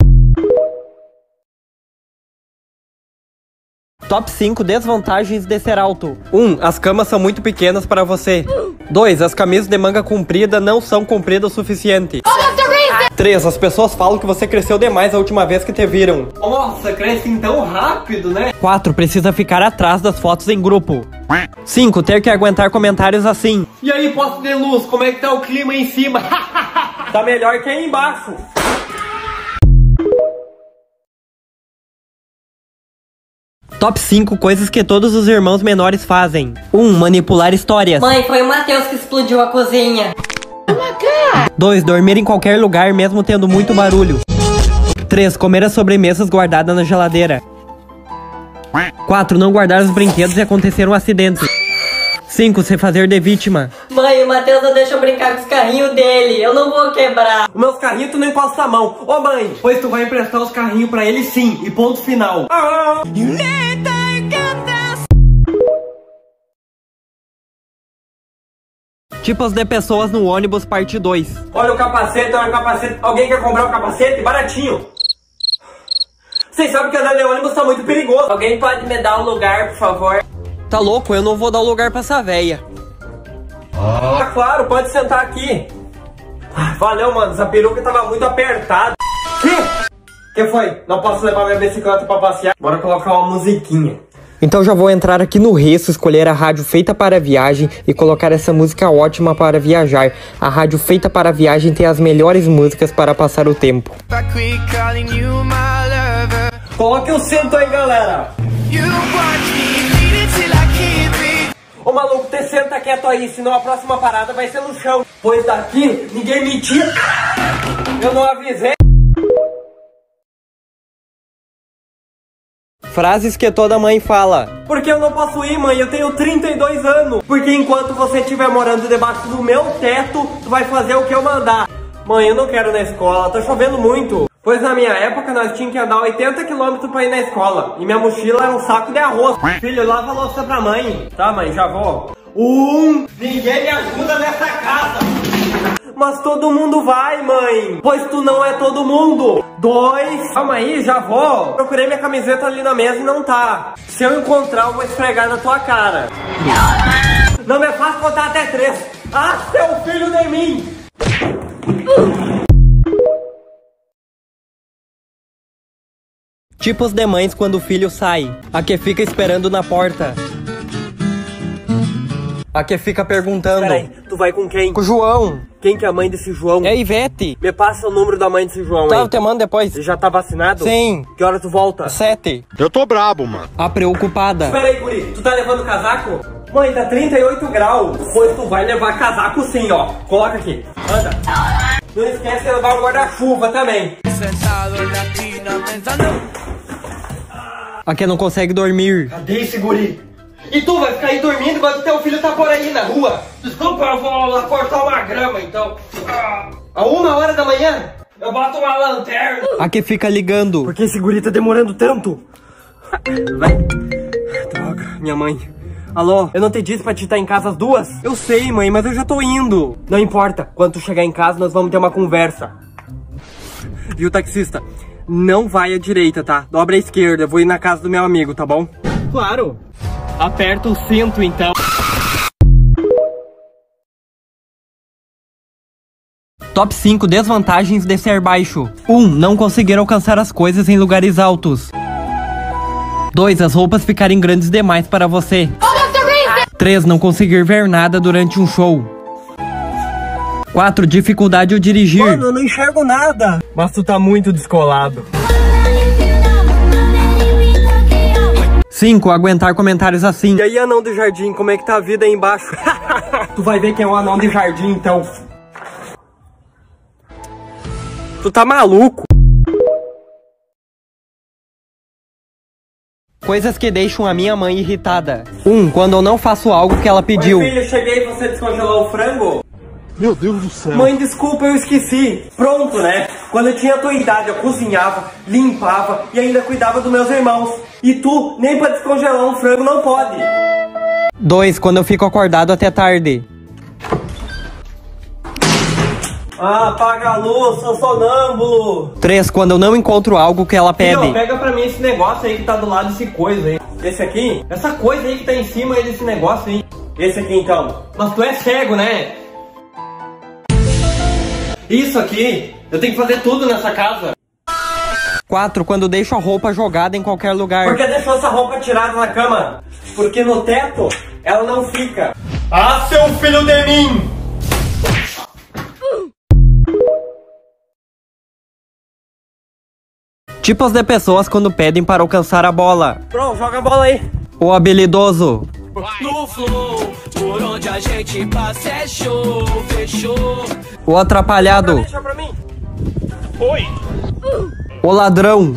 [SPEAKER 1] Top cinco desvantagens de ser alto. um. As camas são muito pequenas para você. dois. As camisas de manga comprida não são compridas o suficiente. três. As pessoas falam que você cresceu demais a última vez que te viram.
[SPEAKER 2] Nossa, cresce tão rápido, né?
[SPEAKER 1] quatro. Precisa ficar atrás das fotos em grupo. cinco. Ter que aguentar comentários assim.
[SPEAKER 2] E aí, posto de luz, como é que tá o clima aí em cima?
[SPEAKER 1] Tá melhor que aí embaixo. Top cinco coisas que todos os irmãos menores fazem. um. Manipular histórias.
[SPEAKER 7] Mãe, foi o Matheus que explodiu a cozinha.
[SPEAKER 1] dois. Dormir em qualquer lugar mesmo tendo muito barulho. três. Comer as sobremesas guardadas na geladeira. quatro. Não guardar os brinquedos e acontecer um acidente. cinco. Se fazer de vítima.
[SPEAKER 7] Mãe, o Matheus não deixa eu brincar com os carrinhos dele. Eu não vou quebrar.
[SPEAKER 2] Os meus carrinhos tu não encosta a mão. Ô mãe, pois tu vai emprestar os carrinhos pra ele sim. E ponto final. Ah!
[SPEAKER 1] Tipos de pessoas no ônibus, parte dois.
[SPEAKER 2] Olha o capacete, olha o capacete. Alguém quer comprar o capacete? Baratinho. Vocês sabem que andar de ônibus tá muito perigoso.
[SPEAKER 7] Alguém pode me dar um lugar, por favor?
[SPEAKER 1] Tá louco? Eu não vou dar o lugar pra essa véia.
[SPEAKER 2] Ah, claro, pode sentar aqui. Valeu, mano. Essa peruca tava muito apertada. Que? Que foi? Não posso levar minha bicicleta pra passear? Bora colocar uma musiquinha.
[SPEAKER 1] Então já vou entrar aqui no Resso, escolher a rádio feita para viagem e colocar essa música ótima para viajar. A rádio feita para viagem tem as melhores músicas para passar o tempo.
[SPEAKER 2] Coloque o cinto aí, galera. Ô maluco, te senta quieto aí, senão a próxima parada vai ser no chão. Pois daqui ninguém me tira. Eu não avisei.
[SPEAKER 1] Frases que toda mãe fala.
[SPEAKER 2] Porque eu não posso ir, mãe, eu tenho trinta e dois anos. Porque enquanto você estiver morando debaixo do meu teto, tu vai fazer o que eu mandar. Mãe, eu não quero ir na escola, tá chovendo muito. Pois na minha época nós tínhamos que andar oitenta quilômetros pra ir na escola. E minha mochila era um saco de arroz. Filho, lava a louça pra mãe. Tá, mãe, já vou. Um, ninguém me ajuda nessa casa. Mas todo mundo vai, mãe. Pois tu não é todo mundo. Dois, calma aí, já vou. Procurei minha camiseta ali na mesa e não tá. Se eu encontrar, eu vou esfregar na tua cara. Não me faz contar até três. Ah, seu filho de mim.
[SPEAKER 1] Tipos de mães quando o filho sai. A que fica esperando na porta. A que fica perguntando.
[SPEAKER 2] Peraí, tu vai com quem?
[SPEAKER 1] Com o João.
[SPEAKER 2] Quem que é a mãe desse João?
[SPEAKER 1] É a Ivete.
[SPEAKER 2] Me passa o número da mãe desse João
[SPEAKER 1] Tá,
[SPEAKER 2] aí.
[SPEAKER 1] eu te mando depois.
[SPEAKER 2] Você já tá vacinado?
[SPEAKER 1] Sim.
[SPEAKER 2] Que hora tu volta?
[SPEAKER 1] Sete.
[SPEAKER 8] Eu tô brabo, mano.
[SPEAKER 1] A preocupada.
[SPEAKER 2] Peraí, guri, tu tá levando casaco? Mãe, tá trinta e oito graus. Pois tu vai levar casaco sim, ó. Coloca aqui. Anda. Não esquece de levar o guarda-chuva também.
[SPEAKER 1] A que não consegue dormir.
[SPEAKER 2] Cadê esse guri? E tu vai ficar aí dormindo enquanto teu filho tá por aí na rua? Desculpa, eu vou lá cortar uma grama, então. A uma hora da manhã, eu boto uma lanterna.
[SPEAKER 1] A que fica ligando.
[SPEAKER 2] Por que esse guri tá demorando tanto? Vai. Droga, minha mãe. Alô, eu não te disse pra te estar em casa às duas? Eu sei, mãe, mas eu já tô indo. Não importa, quando tu chegar em casa nós vamos ter uma conversa. Viu, taxista? Não vai à direita, tá? Dobra à esquerda, eu vou ir na casa do meu amigo, tá bom? Claro. Aperta o cinto, então.
[SPEAKER 1] Top cinco desvantagens de ser baixo. um. Não conseguir alcançar as coisas em lugares altos. dois. As roupas ficarem grandes demais para você. três. Não conseguir ver nada durante um show. quatro. Dificuldade ao dirigir.
[SPEAKER 2] Mano, eu não enxergo nada. Mas tu tá muito descolado.
[SPEAKER 1] cinco. Aguentar comentários assim.
[SPEAKER 2] E aí, anão do jardim, como é que tá a vida aí embaixo? Tu vai ver quem é o anão do jardim, então. Tu tá maluco?
[SPEAKER 1] Coisas que deixam a minha mãe irritada. um. Quando eu não faço algo que ela pediu.
[SPEAKER 2] Oi, filho, cheguei e você descongelou o frango?
[SPEAKER 8] Meu Deus do céu.
[SPEAKER 2] Mãe, desculpa, eu esqueci. Pronto, né? Quando eu tinha a tua idade, eu cozinhava, limpava e ainda cuidava dos meus irmãos. E tu, nem pra descongelar um frango não pode.
[SPEAKER 1] dois. Quando eu fico acordado até tarde.
[SPEAKER 2] Ah, apaga a luz, sou sonâmbulo.
[SPEAKER 1] três. Quando eu não encontro algo que ela pede.
[SPEAKER 2] Filho, pega pra mim esse negócio aí que tá do lado desse coisa aí. Esse aqui? Essa coisa aí que tá em cima aí desse negócio aí. Esse aqui então. Mas tu é cego, né? Isso aqui Eu tenho que fazer tudo nessa casa.
[SPEAKER 1] quatro. Quando deixo a roupa jogada em qualquer lugar.
[SPEAKER 2] Por que deixou essa roupa tirada na cama? Porque no teto ela não fica. Ah, seu filho de mim!
[SPEAKER 1] Tipos de pessoas quando pedem para alcançar a bola.
[SPEAKER 2] Pronto, joga a bola aí.
[SPEAKER 1] O habilidoso.
[SPEAKER 9] No flow, por onde a gente passa é show, fechou.
[SPEAKER 1] O atrapalhado.
[SPEAKER 2] Deixa pra mim.
[SPEAKER 8] Oi.
[SPEAKER 1] O ladrão.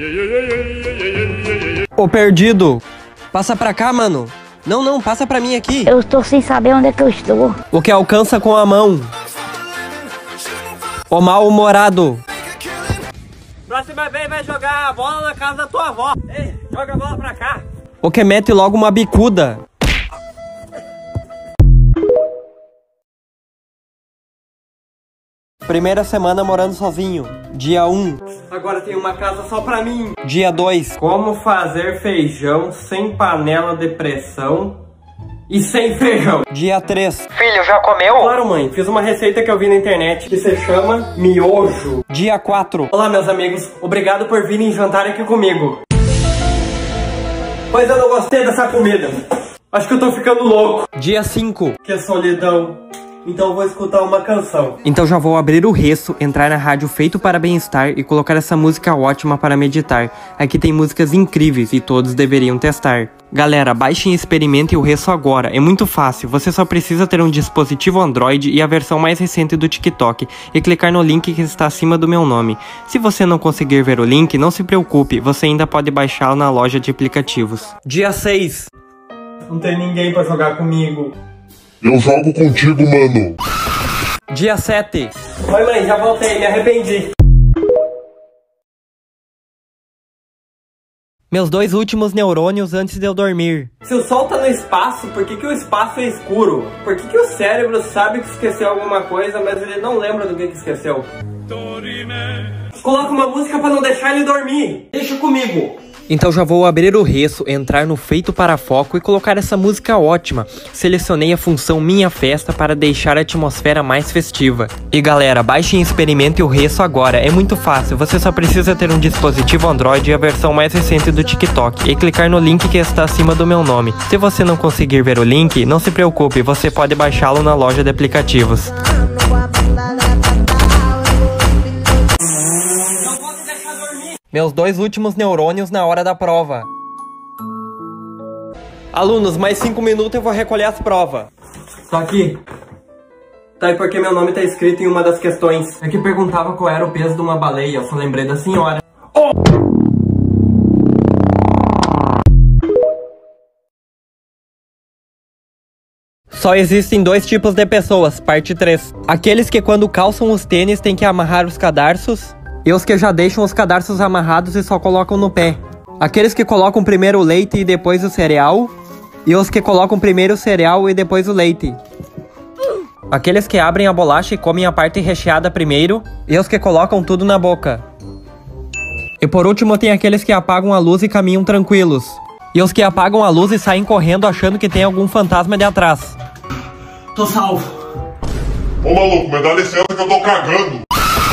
[SPEAKER 1] O perdido. Passa pra cá, mano. Não, não, passa pra mim aqui.
[SPEAKER 10] Eu estou sem saber onde é que eu estou.
[SPEAKER 1] O que alcança com a mão. O mal-humorado.
[SPEAKER 2] Próxima vez vai jogar a bola na casa da tua avó. Ei, joga a bola pra cá.
[SPEAKER 1] O que mete logo uma bicuda. Primeira semana morando sozinho. Dia um.
[SPEAKER 2] Agora tem uma casa só pra mim.
[SPEAKER 1] Dia dois.
[SPEAKER 2] Como fazer feijão sem panela de pressão e sem feijão.
[SPEAKER 1] Dia três.
[SPEAKER 2] Filho, já comeu? Claro, mãe. Fiz uma receita que eu vi na internet que se chama miojo.
[SPEAKER 1] Dia quatro.
[SPEAKER 2] Olá, meus amigos. Obrigado por virem jantar aqui comigo. Pois eu não gostei dessa comida. Acho que eu tô ficando louco.
[SPEAKER 1] Dia cinco.
[SPEAKER 2] Que solidão. Então eu vou escutar uma canção.
[SPEAKER 1] Então já vou abrir o Resso, entrar na rádio Feito para Bem-Estar e colocar essa música ótima para meditar. Aqui tem músicas incríveis e todos deveriam testar. Galera, baixem e experimentem o Resso agora. É muito fácil, você só precisa ter um dispositivo Android e a versão mais recente do TikTok e clicar no link que está acima do meu nome. Se você não conseguir ver o link, não se preocupe, você ainda pode baixá-lo na loja de aplicativos. Dia seis.
[SPEAKER 2] Não tem ninguém pra jogar comigo.
[SPEAKER 8] Eu jogo contigo, mano.
[SPEAKER 1] Dia sete.
[SPEAKER 2] Oi, mãe, já voltei, me arrependi.
[SPEAKER 1] Meus dois últimos neurônios antes de eu dormir.
[SPEAKER 2] Se o sol tá no espaço, por que, que o espaço é escuro? Por que, que o cérebro sabe que esqueceu alguma coisa, mas ele não lembra do que, que esqueceu? Coloca uma música pra não deixar ele dormir. Deixa comigo.
[SPEAKER 1] Então já vou abrir o Resso, entrar no Feito para Foco e colocar essa música ótima. Selecionei a função Minha Festa para deixar a atmosfera mais festiva. E galera, baixem e experimentem o Resso agora, é muito fácil, você só precisa ter um dispositivo Android e a versão mais recente do TikTok e clicar no link que está acima do meu nome. Se você não conseguir ver o link, não se preocupe, você pode baixá-lo na loja de aplicativos. Meus dois últimos neurônios na hora da prova.
[SPEAKER 2] Alunos, mais cinco minutos eu vou recolher as provas. Tô aqui. Tá, e porque meu nome tá escrito em uma das questões. É que perguntava qual era o peso de uma baleia, eu só lembrei da senhora. Oh!
[SPEAKER 1] Só existem dois tipos de pessoas, parte três. Aqueles que quando calçam os tênis têm que amarrar os cadarços. E os que já deixam os cadarços amarrados e só colocam no pé. Aqueles que colocam primeiro o leite e depois o cereal. E os que colocam primeiro o cereal e depois o leite. Aqueles que abrem a bolacha e comem a parte recheada primeiro. E os que colocam tudo na boca. E por último tem aqueles que apagam a luz e caminham tranquilos. E os que apagam a luz e saem correndo achando que tem algum fantasma de atrás.
[SPEAKER 2] Tô salvo.
[SPEAKER 8] Ô maluco, me dá licença que eu tô cagando.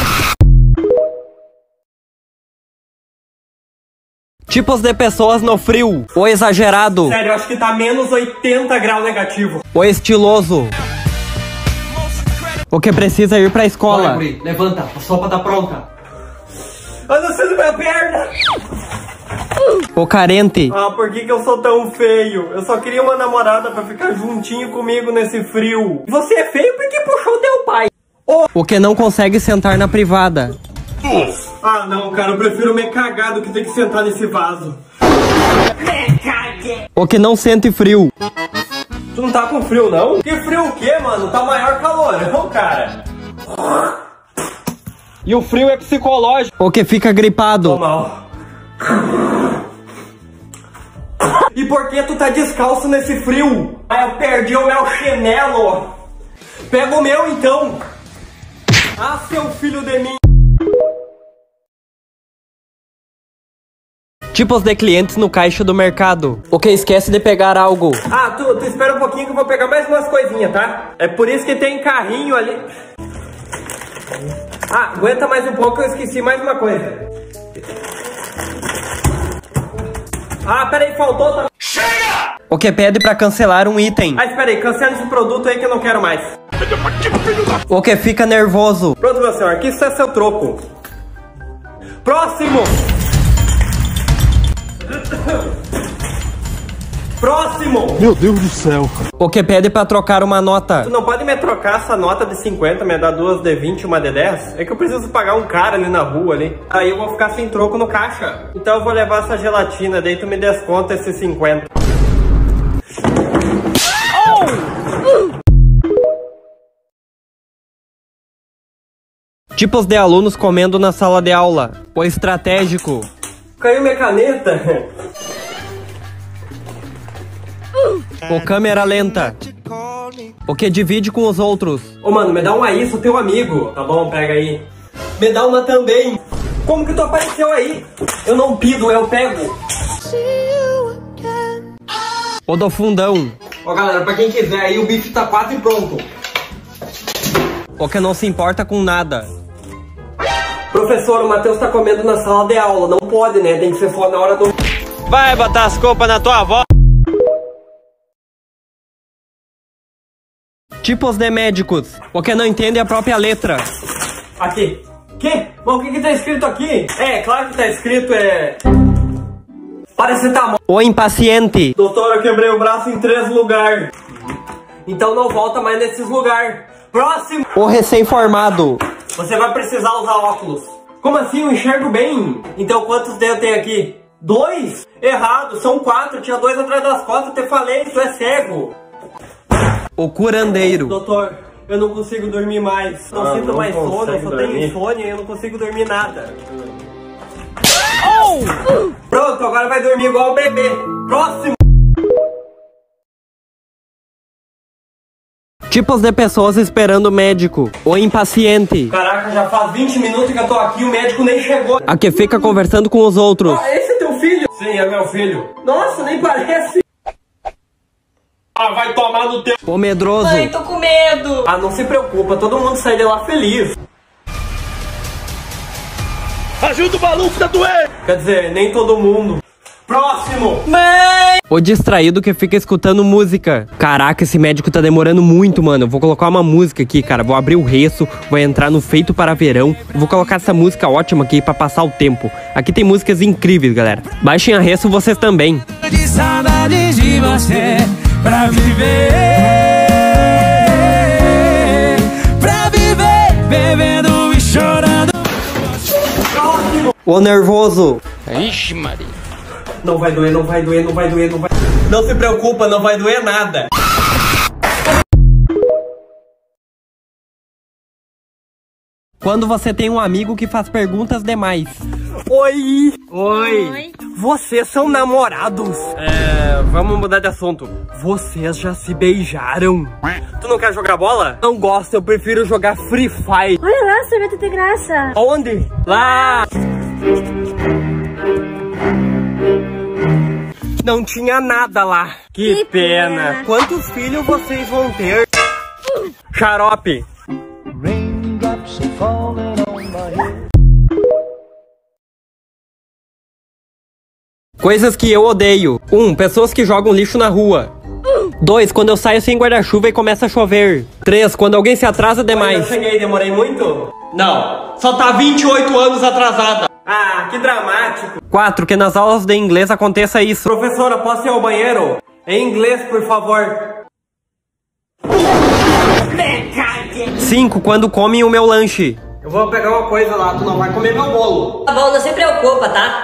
[SPEAKER 1] Tipos de pessoas no frio. O exagerado.
[SPEAKER 2] Sério, eu acho que tá menos oitenta graus negativo.
[SPEAKER 1] O estiloso. O que precisa ir pra escola.
[SPEAKER 2] Vai, guri, levanta, a sopa tá pronta. Eu não sei da minha perna.
[SPEAKER 1] O carente.
[SPEAKER 2] Ah, por que que eu sou tão feio? Eu só queria uma namorada pra ficar juntinho comigo nesse frio. Você é feio porque puxou teu pai.
[SPEAKER 1] Oh. O que não consegue sentar na privada.
[SPEAKER 2] Ah não, cara, eu prefiro me cagar do que ter que sentar nesse vaso. Me cague.
[SPEAKER 1] O que não sente frio.
[SPEAKER 2] Tu não tá com frio, não? Que frio o quê, mano? Tá maior calorão, cara.
[SPEAKER 1] E o frio é psicológico. O que fica gripado.
[SPEAKER 2] Tô mal. E por que tu tá descalço nesse frio? Ah, eu perdi o meu chinelo. Pega o meu, então. Ah, seu filho de mim.
[SPEAKER 1] Tipos de clientes no caixa do mercado. O que esquece de pegar algo.
[SPEAKER 2] Ah, tu, tu espera um pouquinho que eu vou pegar mais umas coisinhas, tá? É por isso que tem carrinho ali. Ah, aguenta mais um pouco, eu esqueci mais uma coisa. Ah, peraí, faltou... Tá...
[SPEAKER 1] Chega! O que pede pra cancelar um item.
[SPEAKER 2] Ah, espera aí, cancela esse produto aí que eu não quero mais.
[SPEAKER 1] O que fica nervoso.
[SPEAKER 2] Pronto, meu senhor, aqui está seu troco. Próximo! Próximo!
[SPEAKER 11] Meu Deus do céu.
[SPEAKER 1] O que pede pra trocar uma nota.
[SPEAKER 2] Tu não pode me trocar essa nota de cinquenta, me dar duas de vinte e uma de dez? É que eu preciso pagar um cara ali na rua ali. Aí eu vou ficar sem troco no caixa. Então eu vou levar essa gelatina, daí tu me desconta esses cinquenta.
[SPEAKER 1] Tipos de alunos comendo na sala de aula. O estratégico.
[SPEAKER 2] Caiu minha caneta.
[SPEAKER 1] O câmera lenta. O que divide com os outros.
[SPEAKER 2] Ô mano, me dá um aí, sou teu amigo. Tá bom, pega aí. Me dá uma também. Como que tu apareceu aí? Eu não pido, eu pego.
[SPEAKER 1] O do fundão.
[SPEAKER 2] Ó galera, pra quem quiser aí, o bife tá quase pronto.
[SPEAKER 1] O que não se importa com nada.
[SPEAKER 2] Professor, o Matheus tá comendo na sala de aula. Não pode, né? Tem que ser só na hora do...
[SPEAKER 1] Vai botar as culpas na tua avó. Tipos de médicos. O que não entende a própria letra.
[SPEAKER 2] Aqui. Que? Mas o que que tá escrito aqui? É, claro que tá escrito, é... Paracetamol.
[SPEAKER 1] O impaciente.
[SPEAKER 2] Doutor, eu quebrei o braço em três lugares. Então não volta mais nesses lugares. Próximo.
[SPEAKER 1] O recém-formado.
[SPEAKER 2] Você vai precisar usar óculos. Como assim? Eu enxergo bem. Então quantos dedos tem aqui? Dois? Errado, são quatro. Tinha dois atrás das costas. Eu te falei, tu é cego.
[SPEAKER 1] O curandeiro.
[SPEAKER 2] Doutor, eu não consigo dormir mais. Não ah, sinto não mais sono, eu só dormir. tenho insônia e eu não consigo dormir nada. Oh! Pronto, agora vai dormir igual o bebê. Próximo.
[SPEAKER 1] Tipos de pessoas esperando o médico. O impaciente.
[SPEAKER 2] Caraca, já faz vinte minutos que eu tô aqui e o médico nem chegou.
[SPEAKER 1] A que fica conversando com os outros.
[SPEAKER 2] Ah, esse é teu filho? Sim, é meu filho. Nossa, nem parece. Ah, vai tomar no teu...
[SPEAKER 1] O medroso.
[SPEAKER 7] Mãe, tô com medo.
[SPEAKER 2] Ah, não se preocupa, todo mundo sai de lá feliz.
[SPEAKER 11] Ajuda o maluco, tá doendo.
[SPEAKER 2] Quer dizer, nem todo mundo. Próximo.
[SPEAKER 7] Mãe.
[SPEAKER 1] O distraído que fica escutando música. Caraca, esse médico tá demorando muito, mano. Eu vou colocar uma música aqui, cara. Vou abrir o reço, vou entrar no Feito para Verão. Vou colocar essa música ótima aqui pra passar o tempo. Aqui tem músicas incríveis, galera. Baixem a reço vocês também.
[SPEAKER 9] De saudade de você, pra viver, pra viver, bebendo e chorando.
[SPEAKER 1] O nervoso.
[SPEAKER 9] Ixi, Maria.
[SPEAKER 2] Não vai doer, não vai doer, não vai doer, não vai... Não se preocupa, não vai doer nada.
[SPEAKER 1] Quando você tem um amigo que faz perguntas demais.
[SPEAKER 2] Oi!
[SPEAKER 7] Oi! Oi.
[SPEAKER 2] Vocês são namorados? É... Vamos mudar de assunto. Vocês já se beijaram? Tu não quer jogar bola? Não gosto, eu prefiro jogar Free Fire.
[SPEAKER 4] Olha lá, sorvete de graça.
[SPEAKER 2] Onde? Lá! Não tinha nada lá. Que, que pena. pena. Quantos filhos vocês vão ter? Xarope.
[SPEAKER 1] Coisas que eu odeio. Um, pessoas que jogam lixo na rua. Dois, quando eu saio sem guarda-chuva e começa a chover. Três, quando alguém se atrasa demais.
[SPEAKER 2] Eu cheguei, demorei muito? Não, só tá vinte e oito anos atrasada. Ah, que dramático.
[SPEAKER 1] Quatro, que nas aulas de inglês aconteça isso.
[SPEAKER 2] Professora, posso ir ao banheiro? Em inglês, por favor.
[SPEAKER 1] Cinco, quando comem o meu lanche.
[SPEAKER 2] Eu vou pegar uma coisa lá, tu não vai comer meu bolo.
[SPEAKER 7] Tá bom, não se preocupa, tá?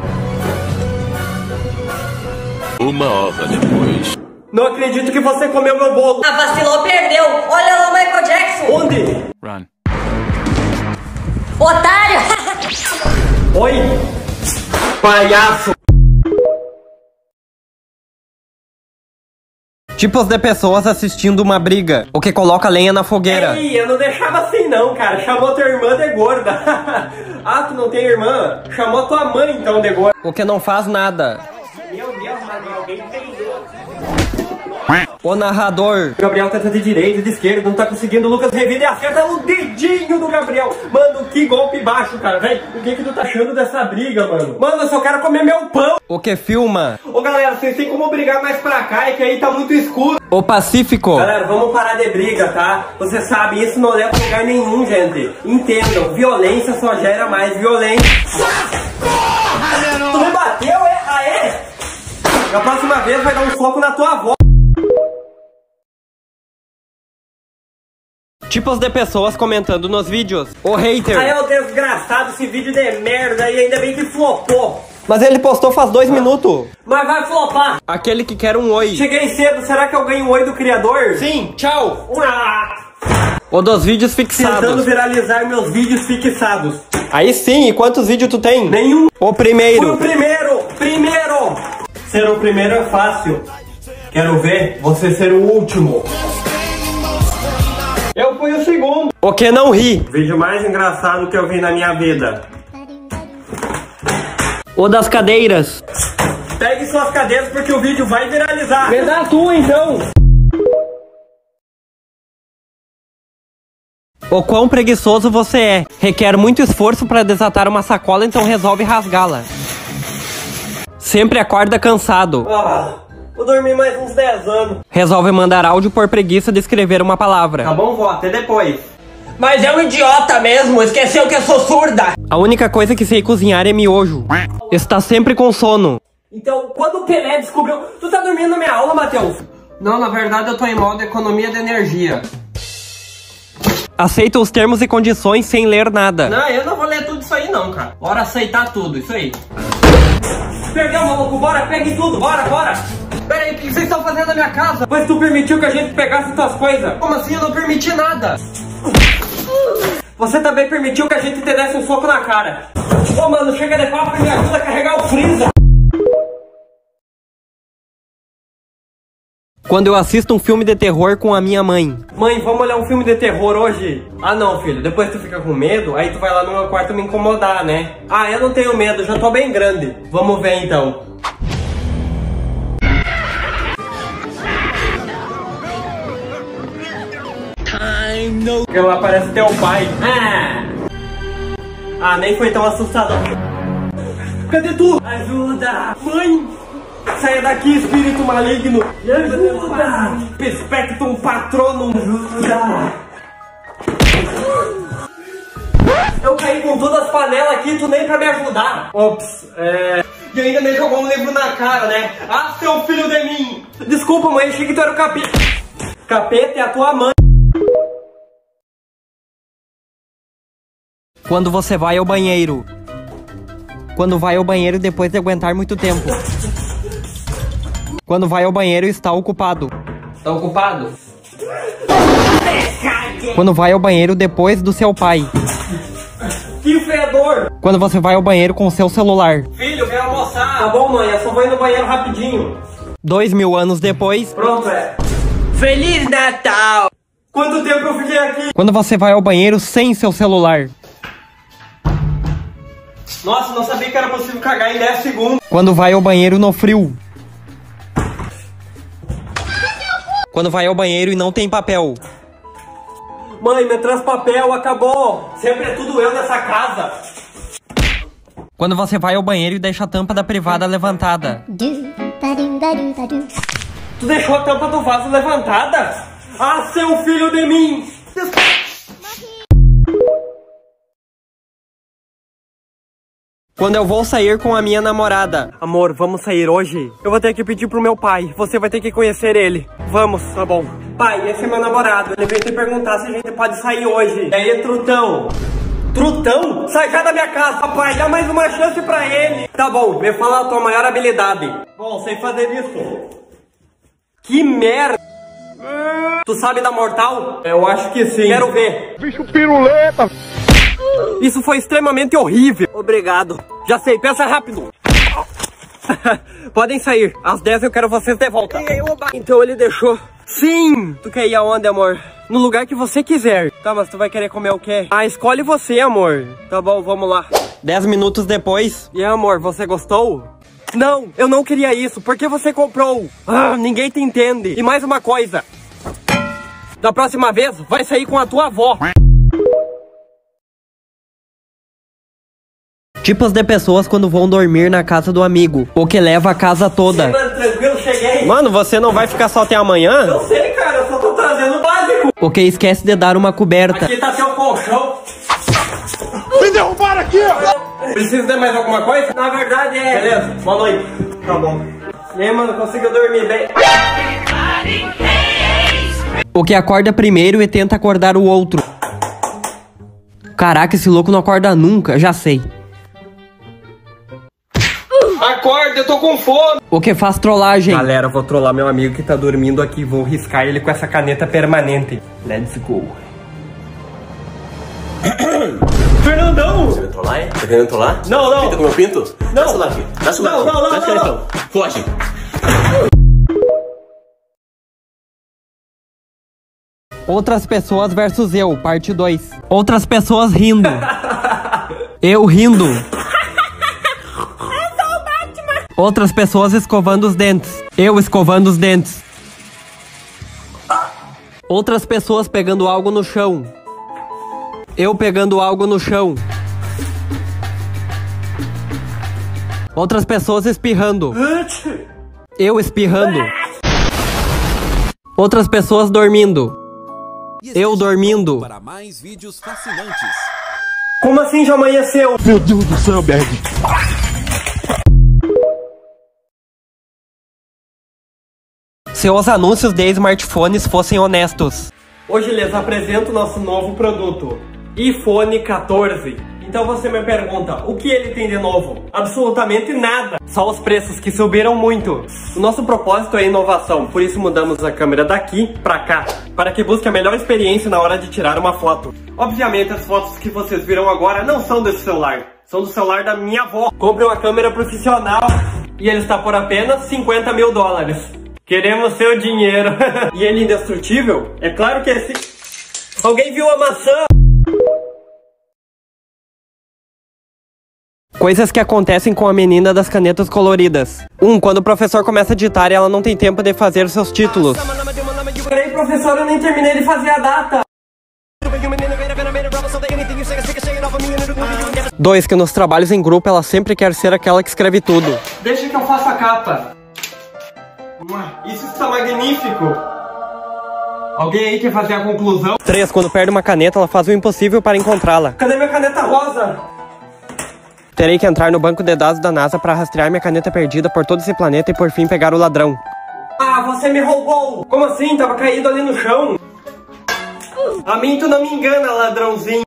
[SPEAKER 11] Uma hora depois.
[SPEAKER 2] Não acredito que você comeu meu bolo.
[SPEAKER 7] Ah, vacilou, perdeu. Olha lá o Michael Jackson.
[SPEAKER 2] Onde?
[SPEAKER 11] Run.
[SPEAKER 7] Otário.
[SPEAKER 2] Oi. Palhaço.
[SPEAKER 1] Tipos de pessoas assistindo uma briga. O que coloca lenha na fogueira.
[SPEAKER 2] Ei, eu não deixava assim não, cara. Chamou tua irmã de gorda. Ah, tu não tem irmã? Chamou tua mãe então de gorda.
[SPEAKER 1] O que não faz nada.
[SPEAKER 2] Meu Deus, mas alguém peidou.
[SPEAKER 1] O narrador.
[SPEAKER 2] O Gabriel tenta de direita, de esquerda, não tá conseguindo. O Lucas revida e acerta o dedinho do Gabriel. Mano, que golpe baixo, cara, velho. O que que tu tá achando dessa briga, mano? Mano, eu só quero comer meu pão.
[SPEAKER 1] O que filma?
[SPEAKER 2] Ô, galera, vocês têm como brigar mais pra cá, é que aí tá muito escuro.
[SPEAKER 1] O Pacífico.
[SPEAKER 2] Galera, vamos parar de briga, tá? Você sabe, isso não leva a lugar nenhum, gente. Entendam, violência só gera mais violência. Tu me bateu, é? Ah, é? Na próxima vez vai dar um soco na tua avó.
[SPEAKER 1] Tipos de pessoas comentando nos vídeos. O hater.
[SPEAKER 2] Aí é o desgraçado, esse vídeo de merda e ainda bem que flopou.
[SPEAKER 1] Mas ele postou faz dois minutos.
[SPEAKER 2] Mas vai flopar.
[SPEAKER 1] Aquele que quer um oi.
[SPEAKER 2] Cheguei cedo, será que eu ganho um oi do criador?
[SPEAKER 1] Sim, tchau.
[SPEAKER 2] Ah.
[SPEAKER 1] O dos vídeos fixados.
[SPEAKER 2] Tentando viralizar meus vídeos fixados.
[SPEAKER 1] Aí sim, e quantos vídeos tu tem?
[SPEAKER 2] Nenhum.
[SPEAKER 1] O primeiro.
[SPEAKER 2] Fui o primeiro, primeiro. Ser o primeiro é fácil. Quero ver você ser o último. Eu fui o segundo.
[SPEAKER 1] O que não ri.
[SPEAKER 2] Vídeo mais engraçado que eu vi na minha vida.
[SPEAKER 1] O das cadeiras.
[SPEAKER 2] Pegue suas cadeiras porque o vídeo vai viralizar.
[SPEAKER 1] Me dá a tua então. O quão preguiçoso você é. Requer muito esforço para desatar uma sacola, então resolve rasgá-la. Sempre acorda cansado.
[SPEAKER 2] Ah, vou dormir mais uns dez anos.
[SPEAKER 1] Resolve mandar áudio por preguiça de escrever uma palavra.
[SPEAKER 2] Tá bom, vó, até depois.
[SPEAKER 7] Mas é um idiota mesmo, esqueceu que eu sou surda.
[SPEAKER 1] A única coisa que sei cozinhar é miojo. Está sempre com sono.
[SPEAKER 2] Então, quando o Pelé descobriu... Tu tá dormindo na minha aula, Matheus?
[SPEAKER 1] Não, na verdade eu tô em modo economia de energia. Aceita os termos e condições sem ler nada.
[SPEAKER 2] Não, eu não vou ler tudo isso aí não, cara. Bora aceitar tudo, isso aí. Perdeu, maluco, bora, pegue tudo, bora, bora.
[SPEAKER 1] Pera aí, o que vocês estão fazendo na minha casa?
[SPEAKER 2] Mas tu permitiu que a gente pegasse tuas coisas.
[SPEAKER 1] Como assim? Eu não permiti nada.
[SPEAKER 2] Você também permitiu que a gente te desse um soco na cara. Ô, mano, chega de papo e me ajuda a carregar o freezer.
[SPEAKER 1] Quando eu assisto um filme de terror com a minha mãe.
[SPEAKER 2] Mãe, vamos olhar um filme de terror hoje? Ah não, filho, depois tu fica com medo, aí tu vai lá no meu quarto me incomodar, né? Ah, eu não tenho medo, já tô bem grande. Vamos ver então.
[SPEAKER 1] Time no...
[SPEAKER 2] Lá parece teu pai. Ah! Ah, nem foi tão assustador. Cadê tu? Ajuda! Mãe! Saia daqui, espírito maligno! Me ajuda! Perspectum patronum! Ajuda! Eu caí com todas as panelas aqui, tu nem pra me ajudar! Ops, é... E ainda me jogou um livro na cara, né? Ah, seu filho de mim! Desculpa, mãe, achei que tu era o capeta! Capeta é a tua mãe!
[SPEAKER 1] Quando você vai ao banheiro. Quando vai ao banheiro depois de aguentar muito tempo. Quando vai ao banheiro e está ocupado.
[SPEAKER 2] Tá ocupado?
[SPEAKER 1] Quando vai ao banheiro depois do seu pai.
[SPEAKER 2] Que fedor!
[SPEAKER 1] Quando você vai ao banheiro com o seu celular.
[SPEAKER 2] Filho, quero almoçar! Tá bom, mãe, eu só vou ir no banheiro rapidinho.
[SPEAKER 1] Dois mil anos depois.
[SPEAKER 2] Pronto, é.
[SPEAKER 7] Feliz Natal!
[SPEAKER 2] Quanto tempo eu fiquei aqui?
[SPEAKER 1] Quando você vai ao banheiro sem seu celular.
[SPEAKER 2] Nossa, não sabia que era possível cagar em dez segundos.
[SPEAKER 1] Quando vai ao banheiro no frio. Quando vai ao banheiro e não tem papel.
[SPEAKER 2] Mãe, me traz papel, acabou. Sempre é tudo eu nessa casa.
[SPEAKER 1] Quando você vai ao banheiro e deixa a tampa da privada levantada.
[SPEAKER 2] Tu deixou a tampa do vaso levantada? Ah, seu filho de mim!
[SPEAKER 1] Quando eu vou sair com a minha namorada.
[SPEAKER 2] Amor, vamos sair hoje? Eu vou ter que pedir pro meu pai. Você vai ter que conhecer ele. Vamos, tá bom. Pai, esse é meu namorado. Ele veio te perguntar se a gente pode sair hoje. E aí, trutão? Trutão? Sai já da minha casa, papai. Dá mais uma chance pra ele. Tá bom, me fala a tua maior habilidade. Bom, sei fazer isso. Que merda. Tu sabe dar mortal? Eu acho que sim. Quero ver.
[SPEAKER 8] Bicho piruleta.
[SPEAKER 2] Isso foi extremamente horrível. Obrigado. Já sei, pensa rápido. Podem sair. Às dez eu quero vocês de volta. Então ele deixou. Sim! Tu quer ir aonde, amor? No lugar que você quiser. Tá, mas tu vai querer comer o quê? Ah, escolhe você, amor. Tá bom, vamos lá.
[SPEAKER 1] Dez minutos depois.
[SPEAKER 2] E amor, você gostou? Não, eu não queria isso. Por que você comprou? Ah, ninguém te entende. E mais uma coisa. Da próxima vez, vai sair com a tua avó.
[SPEAKER 1] Tipos de pessoas quando vão dormir na casa do amigo, ou que leva a casa toda.
[SPEAKER 2] Sim, mano, tranquilo, cheguei.
[SPEAKER 1] Mano, você não vai ficar só até amanhã?
[SPEAKER 2] Eu sei, cara, eu só tô trazendo o básico.
[SPEAKER 1] O que esquece de dar uma coberta.
[SPEAKER 2] Aqui tá seu colchão.
[SPEAKER 11] Me derrubaram aqui, ó!
[SPEAKER 2] Precisa de mais alguma coisa? Na verdade é... Beleza, boa noite. Tá bom. E aí, mano, conseguiu dormir bem?
[SPEAKER 1] O que acorda primeiro e tenta acordar o outro. Caraca, esse louco não acorda nunca, já sei.
[SPEAKER 2] Acorda, eu tô com fome.
[SPEAKER 1] O que faz trollagem.
[SPEAKER 2] Galera, eu vou trollar meu amigo que tá dormindo aqui. Vou riscar ele com essa caneta permanente. Let's go. Fernandão!
[SPEAKER 11] Você vai trollar, é? Tá querendo trollar?
[SPEAKER 2] Não, não.
[SPEAKER 11] Pinta com meu pinto?
[SPEAKER 2] Não.
[SPEAKER 11] Dá celular aqui. Dá celular
[SPEAKER 2] Não,
[SPEAKER 11] aqui.
[SPEAKER 2] não, não,
[SPEAKER 11] Dá
[SPEAKER 2] não,
[SPEAKER 11] celular,
[SPEAKER 2] não.
[SPEAKER 11] então. Foge.
[SPEAKER 1] Outras pessoas versus eu, parte dois. Outras pessoas rindo. Eu rindo. Outras pessoas escovando os dentes. Eu escovando os dentes. Outras pessoas pegando algo no chão. Eu pegando algo no chão. Outras pessoas espirrando. Eu espirrando. Outras pessoas dormindo. Eu dormindo.
[SPEAKER 9] Para mais vídeos fascinantes.
[SPEAKER 2] Como assim já amanheceu?
[SPEAKER 11] Meu Deus do céu, Berg.
[SPEAKER 1] Se os anúncios de smartphones fossem honestos.
[SPEAKER 2] Hoje lhes apresento nosso novo produto, iPhone quatorze. Então você me pergunta, o que ele tem de novo? Absolutamente nada. Só os preços que subiram muito. O nosso propósito é inovação, por isso mudamos a câmera daqui pra cá, para que busque a melhor experiência na hora de tirar uma foto. Obviamente as fotos que vocês viram agora não são desse celular, são do celular da minha avó. Compre uma câmera profissional e ele está por apenas cinquenta mil dólares. Queremos seu dinheiro. E ele indestrutível? É claro que esse... Alguém viu a maçã?
[SPEAKER 1] Coisas que acontecem com a menina das canetas coloridas. um. Quando o professor começa a digitar e ela não tem tempo de fazer seus títulos.
[SPEAKER 2] Peraí, professor, eu nem terminei de fazer a data.
[SPEAKER 1] dois. Que nos trabalhos em grupo ela sempre quer ser aquela que escreve tudo.
[SPEAKER 2] Deixa que eu faça a capa. Isso está magnífico. Alguém aí quer fazer a conclusão?
[SPEAKER 1] três. Quando perde uma caneta, ela faz o impossível para encontrá-la.
[SPEAKER 2] Cadê minha caneta rosa?
[SPEAKER 1] Terei que entrar no banco de dados da NASA para rastrear minha caneta perdida por todo esse planeta e por fim pegar o ladrão.
[SPEAKER 2] Ah, você me roubou! Como assim? Tava caído ali no chão. A mim tu não me engana, ladrãozinho.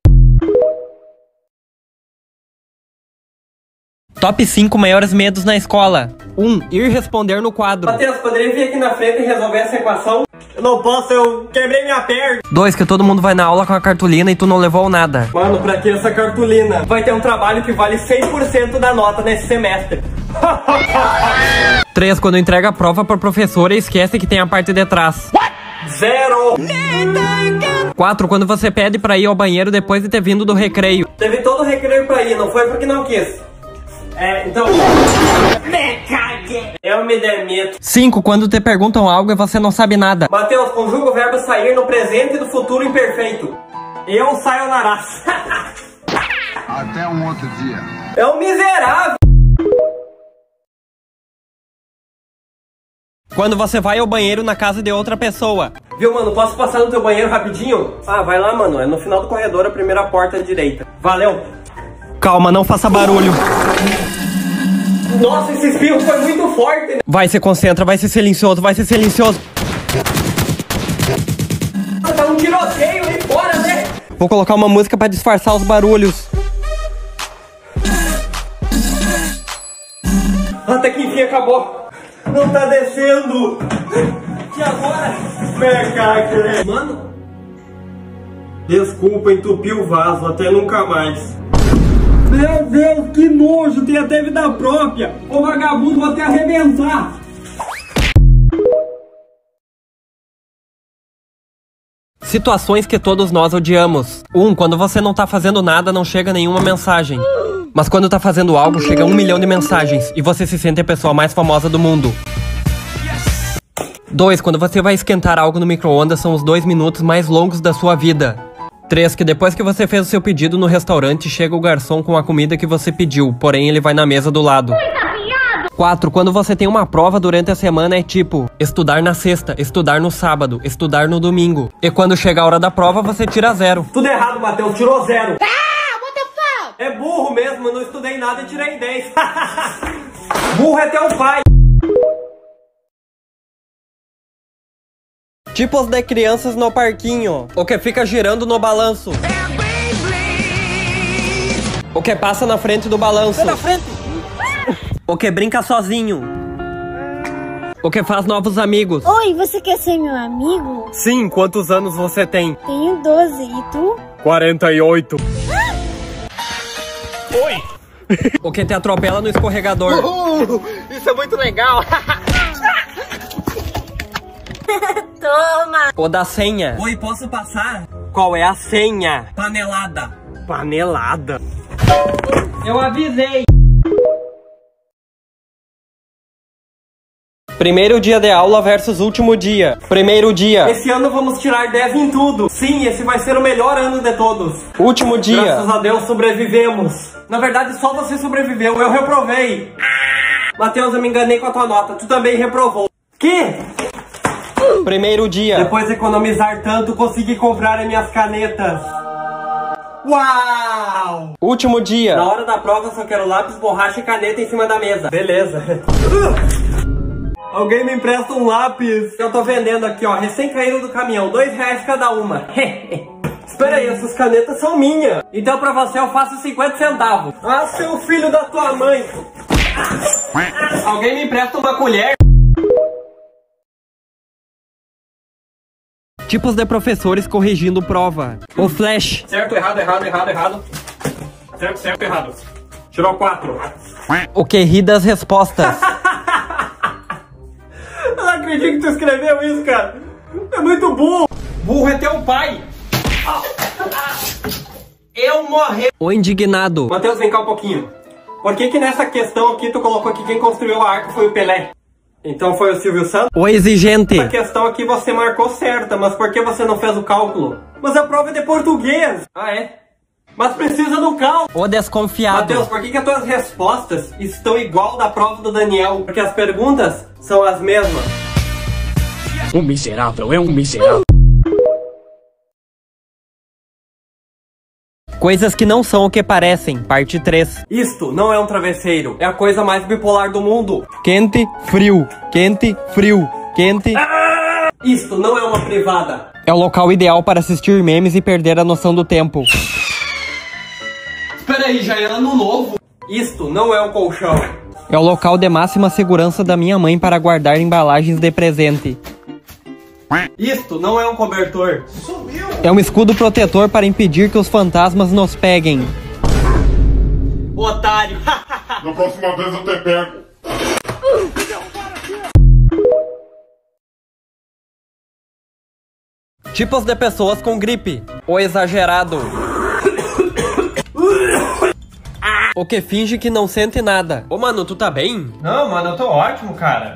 [SPEAKER 1] Top cinco maiores medos na escola. um. Ir responder no quadro.
[SPEAKER 2] Matheus, poderia vir aqui na frente e resolver essa equação? Eu não posso, eu quebrei minha perna.
[SPEAKER 1] dois. Que todo mundo vai na aula com a cartolina e tu não levou nada.
[SPEAKER 2] Mano, pra que essa cartolina? Vai ter um trabalho que vale cem por cento da nota nesse semestre.
[SPEAKER 1] três. Quando entrega a prova pra professora e esquece que tem a parte de trás.
[SPEAKER 2] Zero.
[SPEAKER 1] quatro. Quando você pede pra ir ao banheiro depois de ter vindo do recreio.
[SPEAKER 2] Teve todo o recreio pra ir, não foi porque não quis. É, então... Me caguei. Eu me demito.
[SPEAKER 1] cinco. Quando te perguntam algo e você não sabe nada.
[SPEAKER 2] Matheus, conjuga o verbo sair no presente do futuro imperfeito. Eu saio na raça.
[SPEAKER 12] Até um outro dia.
[SPEAKER 2] É um miserável.
[SPEAKER 1] Quando você vai ao banheiro na casa de outra pessoa.
[SPEAKER 2] Viu, mano? Posso passar no teu banheiro rapidinho? Ah, vai lá, mano. É no final do corredor, a primeira porta à direita. Valeu.
[SPEAKER 1] Calma, não faça barulho.
[SPEAKER 2] Nossa, esse espirro foi muito forte.
[SPEAKER 1] Vai, se concentra, vai ser silencioso, vai ser silencioso.
[SPEAKER 2] Tá um tiroteio aí fora, né?
[SPEAKER 1] Vou colocar uma música pra disfarçar os barulhos.
[SPEAKER 2] Até que enfim acabou. Não tá descendo. E agora? Peca, mano. Desculpa, entupi o vaso. Até nunca mais. Meu Deus, que nojo. Tem até vida própria. Ô vagabundo, vou até arrebentar.
[SPEAKER 1] Situações que todos nós odiamos. um. Quando você não tá fazendo nada, não chega nenhuma mensagem. Mas quando tá fazendo algo, chega um milhão de mensagens e você se sente a pessoa mais famosa do mundo. dois. Quando você vai esquentar algo no micro-ondas, são os dois minutos mais longos da sua vida. três. Que depois que você fez o seu pedido no restaurante, chega o garçom com a comida que você pediu, porém ele vai na mesa do lado. quatro. Quando você tem uma prova durante a semana é tipo estudar na sexta, estudar no sábado, estudar no domingo. E quando chega a hora da prova, você tira zero.
[SPEAKER 2] Tudo errado, Matheus, tirou zero. Ah, what the fuck? É burro mesmo, eu não estudei nada e tirei dez. Burro é teu pai.
[SPEAKER 1] Tipos de crianças no parquinho. O que fica girando no balanço. O que passa na frente do balanço.
[SPEAKER 2] Na frente.
[SPEAKER 1] O que brinca sozinho. O que faz novos amigos.
[SPEAKER 4] Oi, você quer ser meu amigo?
[SPEAKER 1] Sim, quantos anos você tem?
[SPEAKER 4] Tenho doze, e tu?
[SPEAKER 1] quarenta e oito. Oi! O que te atropela no escorregador.
[SPEAKER 2] Uhul, isso é muito legal.
[SPEAKER 4] Toma!
[SPEAKER 1] O da senha.
[SPEAKER 2] Oi, posso passar?
[SPEAKER 1] Qual é a senha?
[SPEAKER 2] Panelada.
[SPEAKER 1] Panelada.
[SPEAKER 2] Eu avisei.
[SPEAKER 1] Primeiro dia de aula versus último dia. Primeiro dia.
[SPEAKER 2] Esse ano vamos tirar dez em tudo. Sim, esse vai ser o melhor ano de todos.
[SPEAKER 1] Último dia.
[SPEAKER 2] Graças a Deus sobrevivemos. Na verdade, só você sobreviveu. Eu reprovei. Matheus, eu me enganei com a tua nota. Tu também reprovou. Que?
[SPEAKER 1] Primeiro dia.
[SPEAKER 2] Depois de economizar tanto, consegui comprar as minhas canetas. Uau!
[SPEAKER 1] Último dia.
[SPEAKER 2] Na hora da prova, só quero lápis, borracha e caneta em cima da mesa. Beleza. Alguém me empresta um lápis? Eu tô vendendo aqui, ó. Recém caíram do caminhão. Dois reais cada uma. Espera aí, essas canetas são minhas. Então pra você eu faço cinquenta centavos. Ah, seu filho da tua mãe. Alguém me empresta uma colher?
[SPEAKER 1] Tipos de professores corrigindo prova. O flash.
[SPEAKER 2] Certo, errado, errado, errado, errado. Certo, certo, errado. Tirou quatro.
[SPEAKER 1] O que ri das respostas.
[SPEAKER 2] Eu não acredito que tu escreveu isso, cara. É muito burro. Burro é teu pai. Eu morri.
[SPEAKER 1] O indignado.
[SPEAKER 2] Matheus, vem cá um pouquinho. Por que que nessa questão aqui tu colocou que quem construiu a arca foi o Pelé? Então foi o Silvio Santos?
[SPEAKER 1] O exigente.
[SPEAKER 2] Essa questão aqui você marcou certa, mas por que você não fez o cálculo? Mas a prova é de português. Ah, é? Mas precisa do cálculo.
[SPEAKER 1] O desconfiado.
[SPEAKER 2] Matheus, por que que as tuas respostas estão igual da prova do Daniel? Porque as perguntas são as mesmas.
[SPEAKER 11] Um miserável, é um miserável.
[SPEAKER 1] Coisas que não são o que parecem, parte três.
[SPEAKER 2] Isto não é um travesseiro, é a coisa mais bipolar do mundo.
[SPEAKER 1] Quente, frio, quente, frio, quente.
[SPEAKER 2] Ah! Isto não é uma privada.
[SPEAKER 1] É o local ideal para assistir memes e perder a noção do tempo.
[SPEAKER 2] Espera aí, já é ano novo. Isto não é um colchão.
[SPEAKER 1] É o local de máxima segurança da minha mãe para guardar embalagens de presente.
[SPEAKER 2] Isto não é um cobertor.
[SPEAKER 1] É um escudo protetor para impedir que os fantasmas nos peguem.
[SPEAKER 2] Otário.
[SPEAKER 8] Na próxima vez eu te pego.
[SPEAKER 1] Tipos de pessoas com gripe. O exagerado. O que finge que não sente nada. Ô, mano, tu tá bem?
[SPEAKER 2] Não, mano, eu tô ótimo, cara.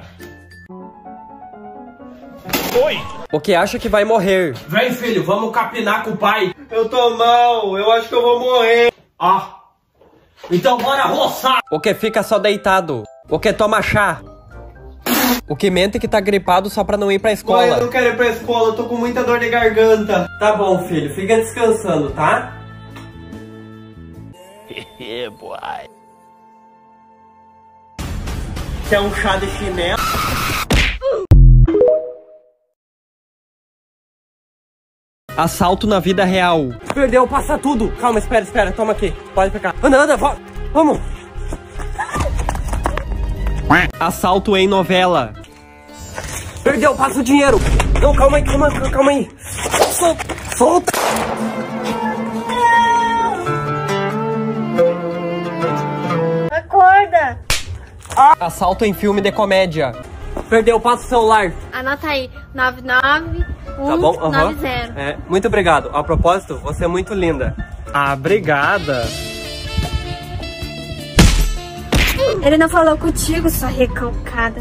[SPEAKER 2] Oi!
[SPEAKER 1] O que acha que vai morrer.
[SPEAKER 2] Vem, filho, vamos capinar com o pai. Eu tô mal, eu acho que eu vou morrer. Ah, então bora roçar.
[SPEAKER 1] O que fica só deitado. O que toma chá. O que mente que tá gripado só pra não ir pra escola.
[SPEAKER 2] Mãe, eu não quero ir pra escola, eu tô com muita dor de garganta. Tá bom, filho, fica descansando, tá?
[SPEAKER 11] Yeah, boy.
[SPEAKER 2] Quer um chá de chinelo?
[SPEAKER 1] Assalto na vida real.
[SPEAKER 2] Perdeu, passa tudo. Calma, espera, espera, toma aqui. Pode ficar. Anda, anda, volta. Vamos.
[SPEAKER 1] Assalto em novela.
[SPEAKER 2] Perdeu, passa o dinheiro. Não, calma aí, calma, calma aí. Solta, solta.
[SPEAKER 4] Acorda.
[SPEAKER 1] Assalto em filme de comédia.
[SPEAKER 2] Perdeu, passa o celular.
[SPEAKER 4] Anota aí, nove nove um
[SPEAKER 2] Tá bom, uhum.
[SPEAKER 4] nove zero.
[SPEAKER 2] É, muito obrigado. A propósito, você é muito linda.
[SPEAKER 1] Ah, obrigada.
[SPEAKER 4] Ele não falou contigo, sua recalcada.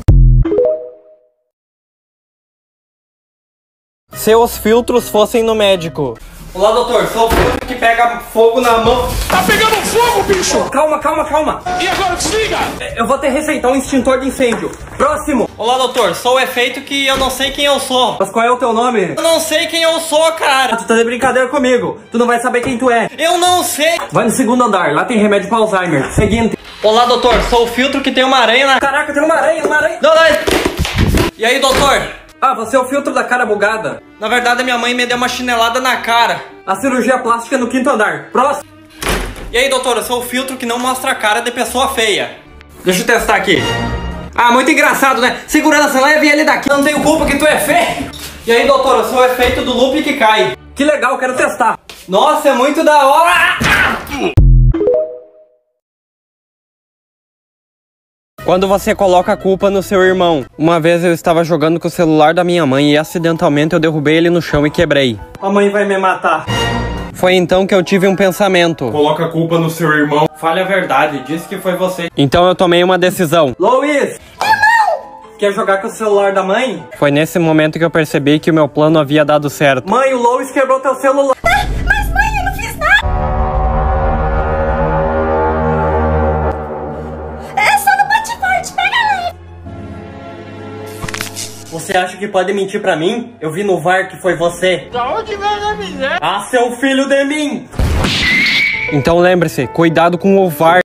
[SPEAKER 1] Se os filtros fossem no médico.
[SPEAKER 2] Olá, doutor, sou o filtro que pega fogo na mão.
[SPEAKER 11] Tá pegando fogo, bicho!
[SPEAKER 2] Oh, calma, calma, calma.
[SPEAKER 11] E agora desliga!
[SPEAKER 2] Eu vou ter que receitar um extintor de incêndio. Próximo.
[SPEAKER 1] Olá, doutor, sou o efeito que eu não sei quem eu sou.
[SPEAKER 2] Mas qual é o teu nome?
[SPEAKER 1] Eu não sei quem eu sou, cara.
[SPEAKER 2] Tu tá de brincadeira comigo. Tu não vai saber quem tu é.
[SPEAKER 1] Eu não sei.
[SPEAKER 2] Vai no segundo andar, lá tem remédio pra Alzheimer. Seguinte.
[SPEAKER 1] Olá, doutor, sou o filtro que tem uma aranha na...
[SPEAKER 2] Caraca, tem uma aranha, uma aranha.
[SPEAKER 1] Não, não. E aí, doutor?
[SPEAKER 2] Ah, você é o filtro da cara bugada.
[SPEAKER 1] Na verdade, minha mãe me deu uma chinelada na cara.
[SPEAKER 2] A cirurgia plástica no quinto andar. Próximo.
[SPEAKER 1] E aí, doutor, eu sou o filtro que não mostra a cara de pessoa feia. Deixa eu testar aqui.
[SPEAKER 2] Ah, muito engraçado, né? Segurança, leve ele daqui.
[SPEAKER 1] Eu não tenho culpa que tu é feio. E aí, doutor, eu sou o efeito do loop que cai.
[SPEAKER 2] Que legal, quero testar.
[SPEAKER 1] Nossa, é muito da hora. Quando você coloca a culpa no seu irmão. Uma vez eu estava jogando com o celular da minha mãe e acidentalmente eu derrubei ele no chão e quebrei.
[SPEAKER 2] A mãe vai me matar.
[SPEAKER 1] Foi então que eu tive um pensamento.
[SPEAKER 8] Coloca a culpa no seu irmão.
[SPEAKER 1] Fale a verdade, disse que foi você. Então eu tomei uma decisão.
[SPEAKER 2] Luiz! Irmão! Quer jogar com o celular da mãe?
[SPEAKER 1] Foi nesse momento que eu percebi que o meu plano havia dado certo.
[SPEAKER 2] Mãe, o Luiz quebrou teu celular.
[SPEAKER 5] Ah, mas mãe, eu não fiz nada. É só no bate forte, pega leve.
[SPEAKER 2] Você acha que pode mentir pra mim? Eu vi no V A R que foi você.
[SPEAKER 11] Da onde vem a miséria?
[SPEAKER 2] Ah, seu filho de mim!
[SPEAKER 1] Então lembre-se, cuidado com o V A R.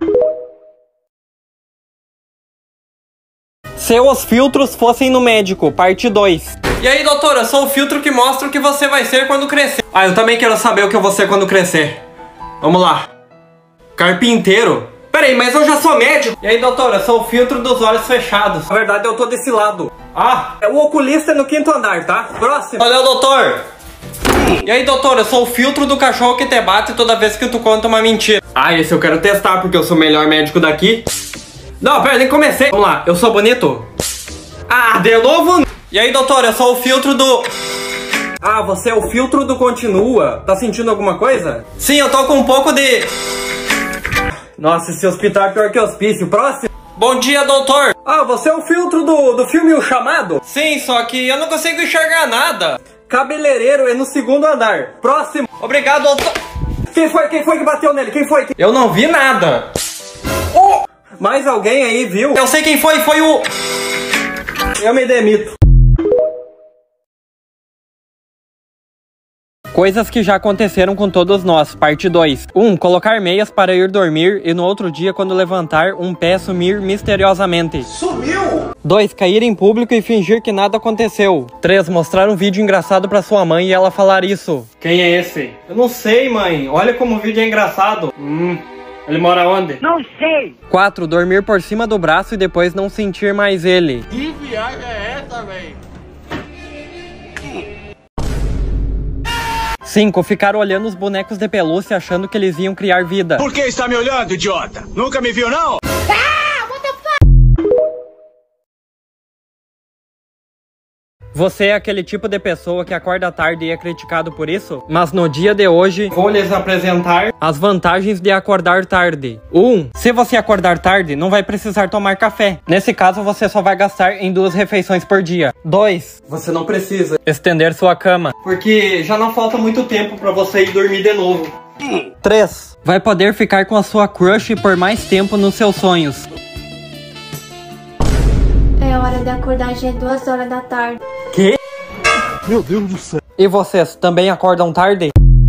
[SPEAKER 1] Se os filtros fossem no médico, parte dois. E aí, doutora, eu sou o filtro que mostra o que você vai ser quando crescer. Ah, eu também quero saber o que eu vou ser quando crescer. Vamos lá. Carpinteiro? Peraí, mas eu já sou médico. E aí, doutora, eu sou o filtro dos olhos fechados.
[SPEAKER 2] Na verdade, eu tô desse lado.
[SPEAKER 1] Ah,
[SPEAKER 2] é o oculista no quinto andar, tá? Próximo.
[SPEAKER 1] Valeu, doutor. E aí, doutor, eu sou o filtro do cachorro que te bate toda vez que tu conta uma mentira. Ah, esse eu quero testar, porque eu sou o melhor médico daqui. Não, pera, nem comecei. Vamos lá, eu sou bonito? Ah, de novo? E aí, doutor, eu sou o filtro do...
[SPEAKER 2] Ah, você é o filtro do continua. Tá sentindo alguma coisa?
[SPEAKER 1] Sim, eu tô com um pouco de...
[SPEAKER 2] Nossa, esse hospital é pior que hospício. Próximo.
[SPEAKER 1] Bom dia, doutor.
[SPEAKER 2] Ah, você é o filtro do, do filme O Chamado?
[SPEAKER 1] Sim, só que eu não consigo enxergar nada.
[SPEAKER 2] Cabeleireiro é no segundo andar. Próximo.
[SPEAKER 1] Obrigado, doutor.
[SPEAKER 2] Quem foi? Quem foi que bateu nele? Quem foi?
[SPEAKER 1] Eu não vi nada.
[SPEAKER 2] Oh! Mais alguém aí viu?
[SPEAKER 1] Eu sei quem foi, foi o...
[SPEAKER 2] Eu me demito.
[SPEAKER 1] Coisas que já aconteceram com todos nós, parte dois. um. Colocar meias para ir dormir e no outro dia, quando levantar, um pé sumir misteriosamente.
[SPEAKER 2] Sumiu!
[SPEAKER 1] dois. Cair em público e fingir que nada aconteceu. três. Mostrar um vídeo engraçado para sua mãe e ela falar isso. Quem é esse? Eu não sei, mãe. Olha como o vídeo é engraçado. Hum... Ele mora onde?
[SPEAKER 10] Não sei.
[SPEAKER 1] quatro. Dormir por cima do braço e depois não sentir mais ele.
[SPEAKER 11] Que viagem é essa, véi?
[SPEAKER 1] cinco. Ficar olhando os bonecos de pelúcia achando que eles iam criar vida.
[SPEAKER 11] Por que está me olhando, idiota? Nunca me viu, não?
[SPEAKER 5] Ah, what the fuck?
[SPEAKER 1] Você é aquele tipo de pessoa que acorda tarde e é criticado por isso? Mas no dia de hoje, vou lhes apresentar as vantagens de acordar tarde. um. Se você acordar tarde, não vai precisar tomar café. Nesse caso, você só vai gastar em duas refeições por dia. dois.
[SPEAKER 2] Você não precisa
[SPEAKER 1] estender sua cama,
[SPEAKER 2] porque já não falta muito tempo pra você ir dormir de novo.
[SPEAKER 1] três. Vai poder ficar com a sua crush por mais tempo nos seus sonhos.
[SPEAKER 4] É hora de acordar, já é duas horas da tarde.
[SPEAKER 1] Que?
[SPEAKER 8] Meu Deus do céu.
[SPEAKER 1] E vocês também acordam tarde?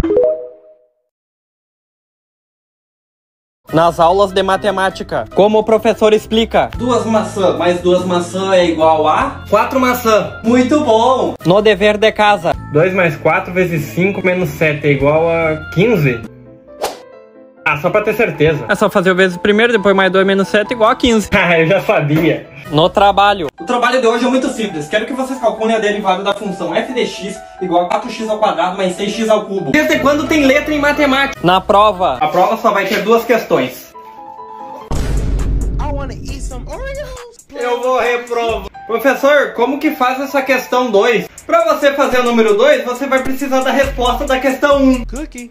[SPEAKER 1] Nas aulas de matemática, como o professor explica?
[SPEAKER 2] Duas maçãs mais duas maçãs é igual a... Quatro maçãs. Muito bom.
[SPEAKER 1] No dever de casa. dois mais quatro vezes cinco menos sete é igual a quinze? Ah, só pra ter certeza. É só fazer o vezes primeiro, depois mais dois menos sete igual a quinze. Ah, eu já sabia. No trabalho.
[SPEAKER 2] O trabalho de hoje é muito simples. Quero que vocês calculem a derivada da função f de x igual a quatro x ao quadrado mais seis x ao cubo.
[SPEAKER 1] Desde quando tem letra em matemática? Na prova.
[SPEAKER 2] A prova só vai ter duas questões.
[SPEAKER 1] Eu vou reprovar. Professor, como que faz essa questão dois? Pra você fazer o número dois, você vai precisar da resposta da questão um.
[SPEAKER 11] Cookie.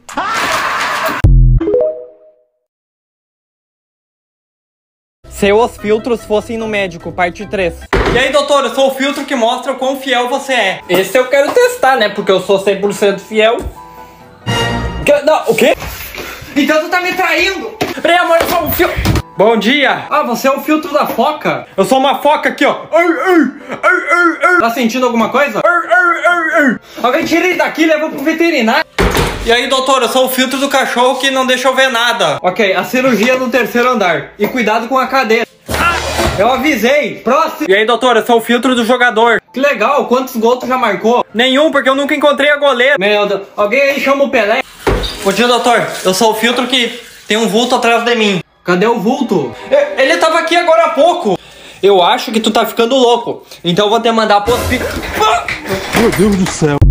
[SPEAKER 1] Se os filtros fossem no médico, parte três. E aí, doutor, eu sou o filtro que mostra o quão fiel você é. Esse eu quero testar, né? Porque eu sou cem por cento fiel. Que, não, o quê? Então tu tá me traindo. Peraí, amor, eu sou um filtro. Bom dia. Ah, você é o filtro da foca. Eu sou uma foca aqui, ó. Tá sentindo alguma coisa? Alguém tira ele daqui e leva pro veterinário. E aí, doutor, eu sou o filtro do cachorro que não deixa eu ver nada. Ok, a cirurgia no terceiro andar. E cuidado com a cadeira. Ah, eu avisei. Próximo. E aí, doutor, eu sou o filtro do jogador. Que legal, quantos gols tu já marcou? Nenhum, porque eu nunca encontrei a goleira. Meu Deus, alguém aí chama o Pelé. Bom dia, doutor. Eu sou o filtro que tem um vulto atrás de mim. Cadê o vulto? Ele tava aqui agora há pouco. Eu acho que tu tá ficando louco. Então eu vou te mandar pro hospital. Meu Deus do céu.